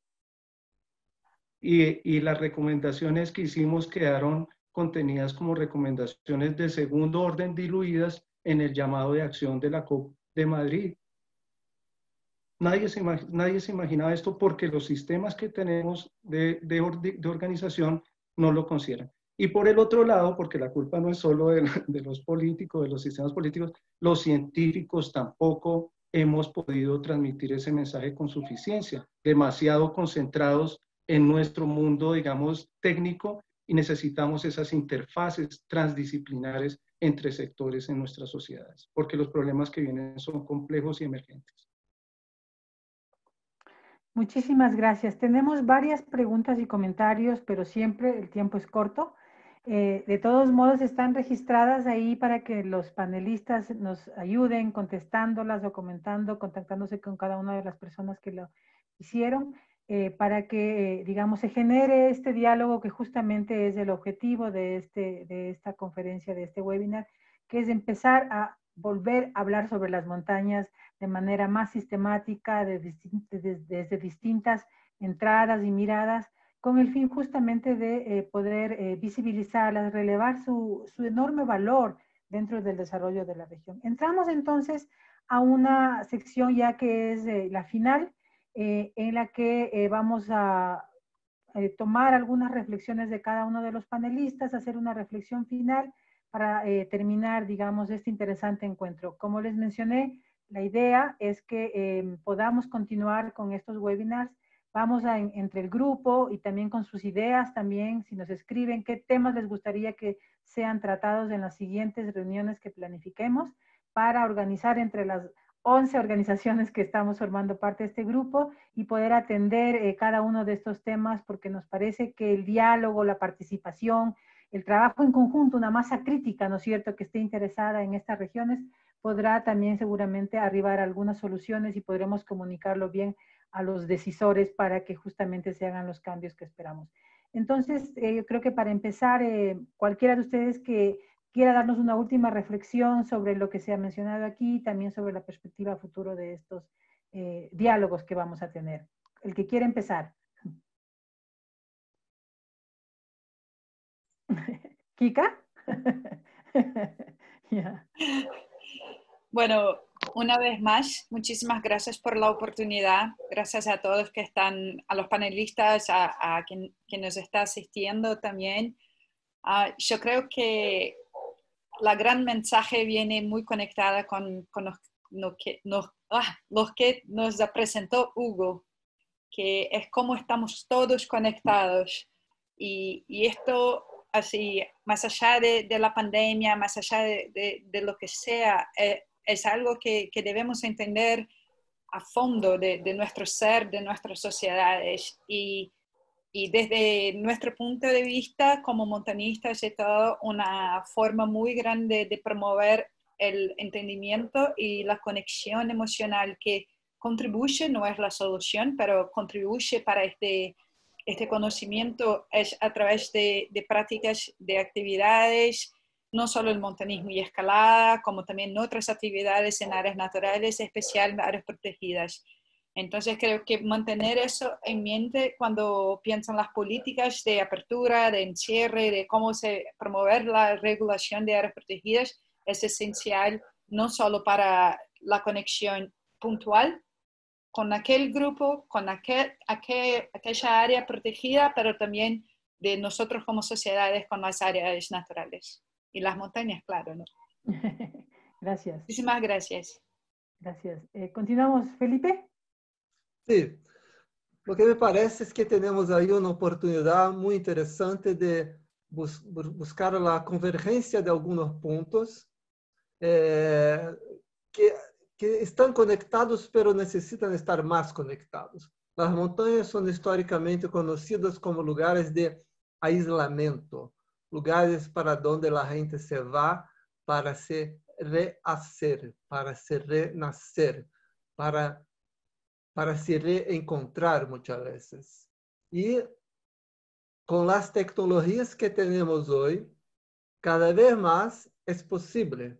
Y, y las recomendaciones que hicimos quedaron contenidas como recomendaciones de segundo orden diluidas en el llamado de acción de la COP de Madrid. Nadie se, nadie se imaginaba esto porque los sistemas que tenemos de, de, de organización no lo consideran. Y por el otro lado, porque la culpa no es solo de, de los políticos, de los sistemas políticos, los científicos tampoco hemos podido transmitir ese mensaje con suficiencia, demasiado concentrados en nuestro mundo, digamos, técnico, y necesitamos esas interfaces transdisciplinares entre sectores en nuestras sociedades, porque los problemas que vienen son complejos y emergentes. Muchísimas gracias. Tenemos varias preguntas y comentarios, pero siempre el tiempo es corto. Eh, de todos modos, están registradas ahí para que los panelistas nos ayuden contestándolas o comentando, contactándose con cada una de las personas que lo hicieron, eh, para que, eh, digamos, se genere este diálogo que justamente es el objetivo de, este, de esta conferencia, de este webinar, que es empezar a volver a hablar sobre las montañas de manera más sistemática, desde de, de, de, de distintas entradas y miradas, con el fin justamente de eh, poder eh, visibilizarlas, relevar su, su enorme valor dentro del desarrollo de la región. Entramos entonces a una sección ya que es eh, la final, eh, en la que eh, vamos a eh, tomar algunas reflexiones de cada uno de los panelistas, hacer una reflexión final para eh, terminar, digamos, este interesante encuentro. Como les mencioné, la idea es que eh, podamos continuar con estos webinars. Vamos a, en, entre el grupo y también con sus ideas, también si nos escriben qué temas les gustaría que sean tratados en las siguientes reuniones que planifiquemos para organizar entre las once organizaciones que estamos formando parte de este grupo y poder atender eh, cada uno de estos temas, porque nos parece que el diálogo, la participación, el trabajo en conjunto, una masa crítica, ¿no es cierto?, que esté interesada en estas regiones, podrá también seguramente arribar a algunas soluciones y podremos comunicarlo bien a los decisores para que justamente se hagan los cambios que esperamos. Entonces, eh, yo creo que para empezar, eh, cualquiera de ustedes que quiera darnos una última reflexión sobre lo que se ha mencionado aquí, también sobre la perspectiva futuro de estos eh, diálogos que vamos a tener. El que quiera empezar. ¿Kika? Yeah. Bueno, una vez más, muchísimas gracias por la oportunidad. Gracias a todos que están, a los panelistas, a, a quien, quien nos está asistiendo también. Uh, yo creo que la gran mensaje viene muy conectada con, con los, lo que, nos, ah, los que nos presentó Hugo, que es cómo estamos todos conectados. Y, y esto, así, más allá de, de la pandemia, más allá de, de, de lo que sea, eh, es algo que, que debemos entender a fondo de, de nuestro ser, de nuestras sociedades. Y, y desde nuestro punto de vista, como montañistas, es toda una forma muy grande de promover el entendimiento y la conexión emocional que contribuye, no es la solución, pero contribuye para este, este conocimiento es a través de, de prácticas, de actividades, no solo el montañismo y escalada, como también otras actividades en áreas naturales, especialmente áreas protegidas. Entonces creo que mantener eso en mente cuando piensan las políticas de apertura, de encierre, de cómo se promover la regulación de áreas protegidas es esencial, no solo para la conexión puntual, con aquel grupo, con aquel, aquel, aquella área protegida, pero también de nosotros como sociedades con las áreas naturales. Y las montañas, claro, ¿no? Gracias. Muchísimas gracias. Gracias. Eh, ¿Continuamos, Felipe? Sí. Lo que me parece es que tenemos ahí una oportunidad muy interesante de bus buscar la convergencia de algunos puntos eh, que, que están conectados, pero necesitan estar más conectados. Las montañas son históricamente conocidas como lugares de aislamiento, lugares para donde la gente se va para se rehacer, para se renacer, para para se reencontrar muchas veces. Y con las tecnologías que tenemos hoy, cada vez más es posible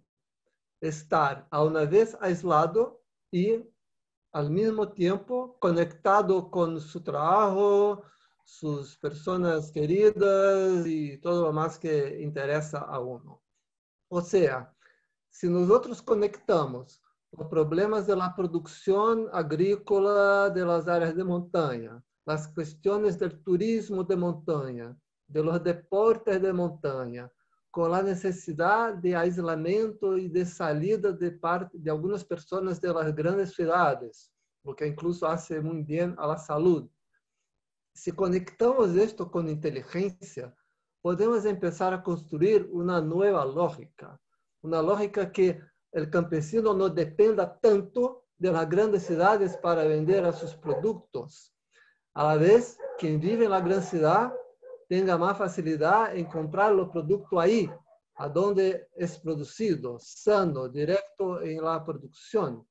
estar a una vez aislado y al mismo tiempo conectado con su trabajo, sus personas queridas y todo lo más que interesa a uno. O sea, si nosotros conectamos los problemas de la producción agrícola de las áreas de montaña, las cuestiones del turismo de montaña, de los deportes de montaña, con la necesidad de aislamiento y de salida de parte de algunas personas de las grandes ciudades, lo que incluso hace muy bien a la salud. Si conectamos esto con inteligencia, podemos empezar a construir una nueva lógica, una lógica que el campesino no dependa tanto de las grandes ciudades para vender a sus productos. A la vez, quien vive en la gran ciudad tenga más facilidad en comprar los productos ahí, a donde es producido, sano, directo en la producción.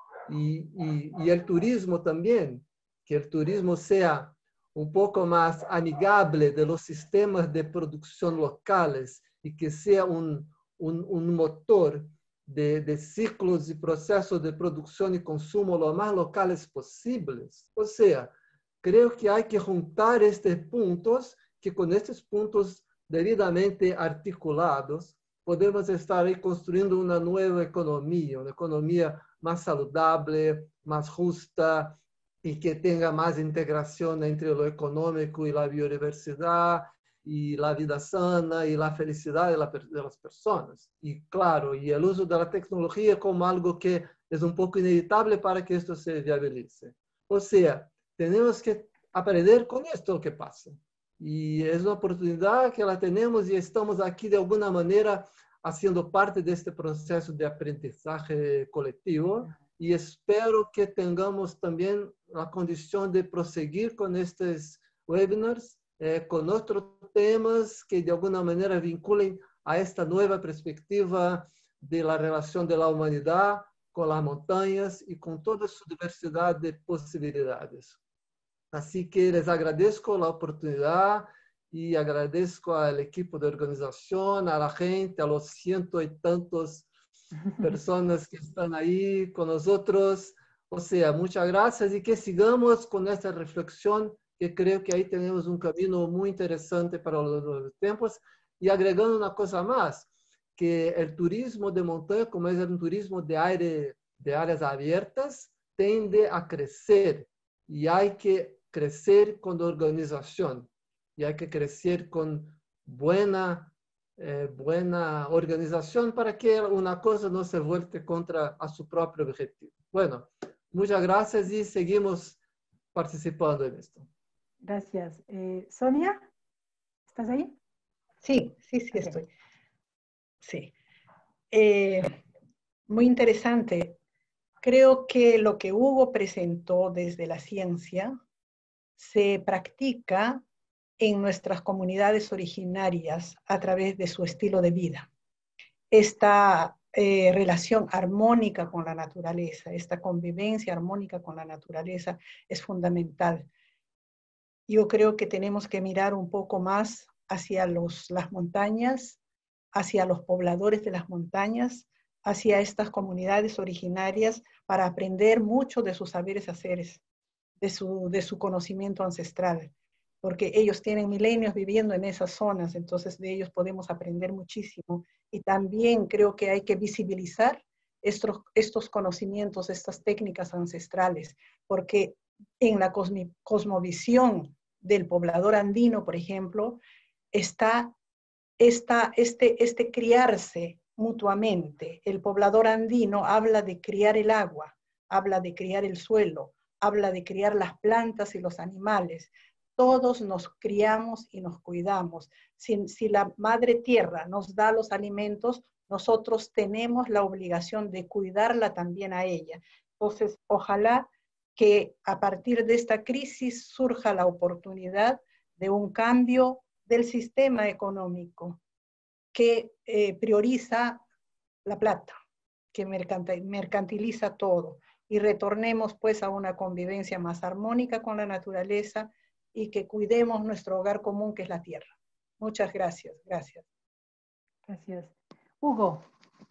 Y, y, y el turismo también, que el turismo sea un poco más amigable de los sistemas de producción locales y que sea un, un, un motor de, de ciclos y procesos de producción y consumo lo más locales posibles. O sea, creo que hay que juntar estos puntos, que con estos puntos debidamente articulados, podemos estar ahí construyendo una nueva economía, una economía más saludable, más justa, y que tenga más integración entre lo económico y la biodiversidad, y la vida sana y la felicidad de, la, de las personas. Y claro, y el uso de la tecnología como algo que es un poco inevitable para que esto se viabilice. O sea, tenemos que aprender con esto que pasa. Y es una oportunidad que la tenemos y estamos aquí de alguna manera haciendo parte de este proceso de aprendizaje colectivo. Y espero que tengamos también la condición de proseguir con estos webinars, eh, con otros temas que de alguna manera vinculen a esta nueva perspectiva de la relación de la humanidad con las montañas y con toda su diversidad de posibilidades. Así que les agradezco la oportunidad y agradezco al equipo de organización, a la gente, a los ciento y tantos personas que están ahí con nosotros. O sea, muchas gracias y que sigamos con esta reflexión, que creo que ahí tenemos un camino muy interesante para los nuevos tiempos. Y agregando una cosa más, que el turismo de montaña, como es un turismo de aire, de áreas abiertas, tiende a crecer y hay que crecer con organización y hay que crecer con buena Eh, buena organización para que una cosa no se vuelque contra a su propio objetivo. Bueno, muchas gracias y seguimos participando en esto. Gracias. Eh, Sonia, ¿estás ahí? Sí, sí, sí, okay. Estoy. Sí. Eh, muy interesante. Creo que lo que Hugo presentó desde la ciencia se practica en nuestras comunidades originarias a través de su estilo de vida. Esta eh, relación armónica con la naturaleza, esta convivencia armónica con la naturaleza es fundamental. Yo creo que tenemos que mirar un poco más hacia los, las montañas, hacia los pobladores de las montañas, hacia estas comunidades originarias para aprender mucho de sus saberes haceres, de su, de su conocimiento ancestral, porque ellos tienen milenios viviendo en esas zonas, entonces de ellos podemos aprender muchísimo. Y también creo que hay que visibilizar estos, estos conocimientos, estas técnicas ancestrales, porque en la cosmi, cosmovisión del poblador andino, por ejemplo, está esta, este, este criarse mutuamente. El poblador andino habla de criar el agua, habla de criar el suelo, habla de criar las plantas y los animales. Todos nos criamos y nos cuidamos. Si, si la madre tierra nos da los alimentos, nosotros tenemos la obligación de cuidarla también a ella. Entonces, ojalá que a partir de esta crisis surja la oportunidad de un cambio del sistema económico que eh, prioriza la plata, que mercantiliza todo, y retornemos pues a una convivencia más armónica con la naturaleza y que cuidemos nuestro hogar común, que es la tierra. Muchas gracias. Gracias. Gracias. Hugo.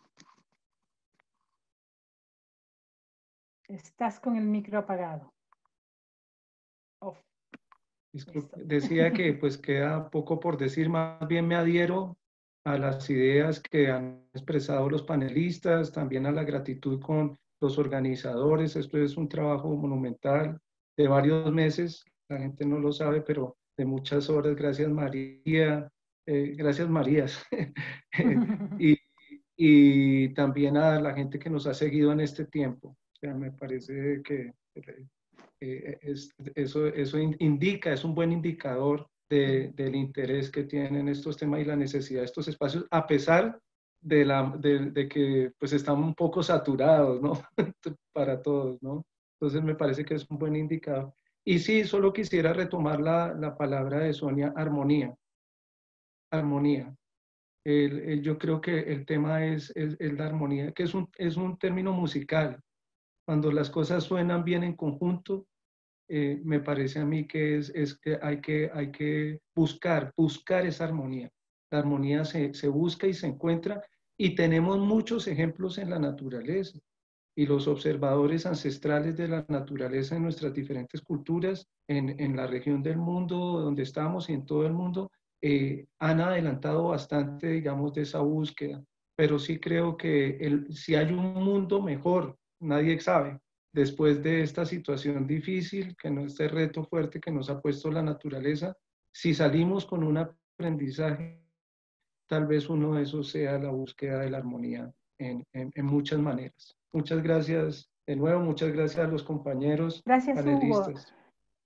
Estás con el micro apagado. Oh. Disculpe, decía que pues queda poco por decir, más bien me adhiero a las ideas que han expresado los panelistas, también a la gratitud con los organizadores. Esto es un trabajo monumental de varios meses, la gente no lo sabe, pero de muchas horas. Gracias María, eh, gracias Marías. y, y también a la gente que nos ha seguido en este tiempo. O sea, me parece que eh, es, eso, eso indica, es un buen indicador de, del interés que tienen estos temas y la necesidad de estos espacios, a pesar de, la, de, de que pues estamos un poco saturados, ¿no? Para todos, ¿no? Entonces me parece que es un buen indicador. Y sí, solo quisiera retomar la, la palabra de Sonia, armonía. Armonía. El, el, yo creo que el tema es, es, es la armonía, que es un, es un término musical. Cuando las cosas suenan bien en conjunto, eh, me parece a mí que es, es que, hay que hay que buscar, buscar esa armonía. La armonía se, se busca y se encuentra, y tenemos muchos ejemplos en la naturaleza. Y los observadores ancestrales de la naturaleza en nuestras diferentes culturas, en, en la región del mundo donde estamos y en todo el mundo, eh, han adelantado bastante, digamos, de esa búsqueda. Pero sí creo que el, si hay un mundo mejor, nadie sabe, después de esta situación difícil, que no, este reto fuerte que nos ha puesto la naturaleza, si salimos con un aprendizaje, tal vez uno de esos sea la búsqueda de la armonía en, en, en muchas maneras. Muchas gracias de nuevo, muchas gracias a los compañeros gracias, panelistas. Hugo.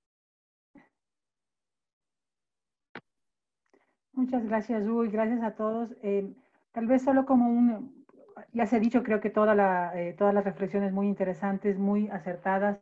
Muchas gracias, Hugo, y gracias a todos. Eh, tal vez solo como un, ya se ha dicho, creo que toda la, eh, todas las reflexiones muy interesantes, muy acertadas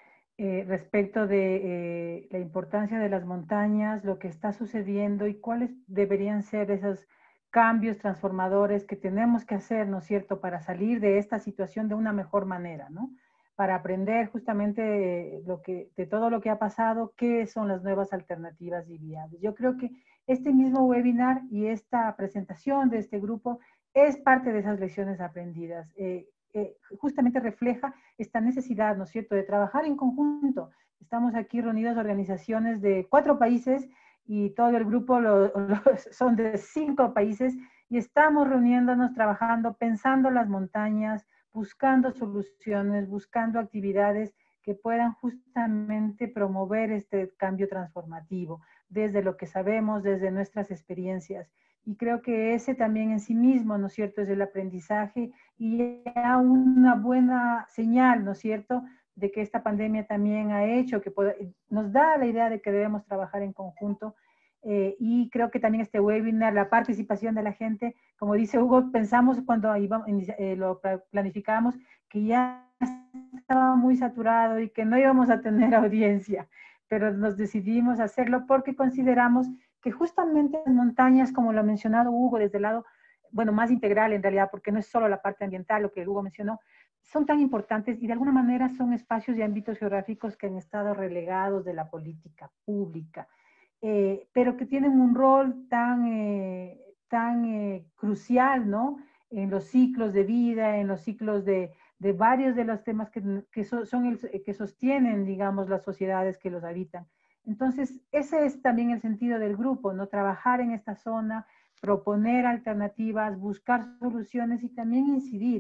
eh, respecto de eh, la importancia de las montañas, lo que está sucediendo y cuáles deberían ser esos cambios transformadores que tenemos que hacer, ¿no es cierto?, para salir de esta situación de una mejor manera, ¿no? Para aprender justamente lo que, de todo lo que ha pasado, qué son las nuevas alternativas y viables. Yo creo que este mismo webinar y esta presentación de este grupo es parte de esas lecciones aprendidas. Eh, eh, justamente refleja esta necesidad, ¿no es cierto?, de trabajar en conjunto. Estamos aquí reunidas organizaciones de cuatro países y todo el grupo lo, lo, son de cinco países y estamos reuniéndonos, trabajando, pensando las montañas, buscando soluciones, buscando actividades que puedan justamente promover este cambio transformativo desde lo que sabemos, desde nuestras experiencias. Y creo que ese también en sí mismo, ¿no es cierto?, es el aprendizaje y ya una buena señal, ¿no es cierto?, de que esta pandemia también ha hecho, que pueda, nos da la idea de que debemos trabajar en conjunto. Eh, y creo que también este webinar, la participación de la gente, como dice Hugo, pensamos cuando íbamos, eh, lo planificamos, que ya estaba muy saturado y que no íbamos a tener audiencia, pero nos decidimos hacerlo porque consideramos que justamente las montañas, como lo ha mencionado Hugo, desde el lado, bueno, más integral en realidad, porque no es solo la parte ambiental, lo que Hugo mencionó, son tan importantes y de alguna manera son espacios y ámbitos geográficos que han estado relegados de la política pública, eh, pero que tienen un rol tan, eh, tan eh, crucial, ¿no?, en los ciclos de vida, en los ciclos de, de varios de los temas que, que, so, son el, que sostienen, digamos, las sociedades que los habitan. Entonces, ese es también el sentido del grupo, ¿no?, trabajar en esta zona, proponer alternativas, buscar soluciones y también incidir.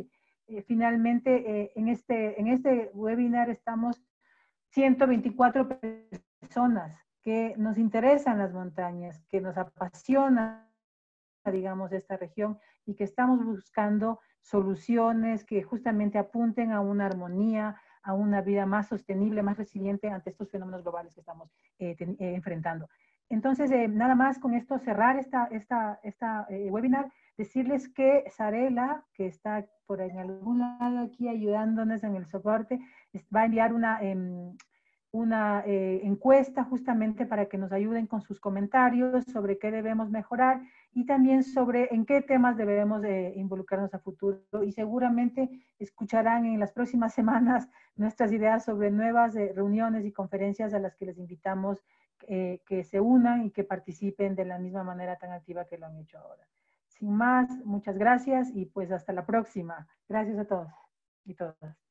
eh, finalmente eh, en, este, en este webinar estamos ciento veinticuatro personas que nos interesan las montañas, que nos apasiona, digamos, esta región y que estamos buscando soluciones que justamente apunten a una armonía, a una vida más sostenible, más resiliente ante estos fenómenos globales que estamos eh, ten, eh, enfrentando. Entonces, eh, nada más con esto cerrar esta, esta, esta eh, webinar, decirles que Sarela, que está por en algún lado aquí ayudándonos en el soporte, va a enviar una... Eh, una eh, encuesta justamente para que nos ayuden con sus comentarios sobre qué debemos mejorar y también sobre en qué temas debemos eh, involucrarnos a futuro. Y seguramente escucharán en las próximas semanas nuestras ideas sobre nuevas eh, reuniones y conferencias a las que les invitamos eh, que se unan y que participen de la misma manera tan activa que lo han hecho ahora. Sin más, muchas gracias y pues hasta la próxima. Gracias a todos y todas.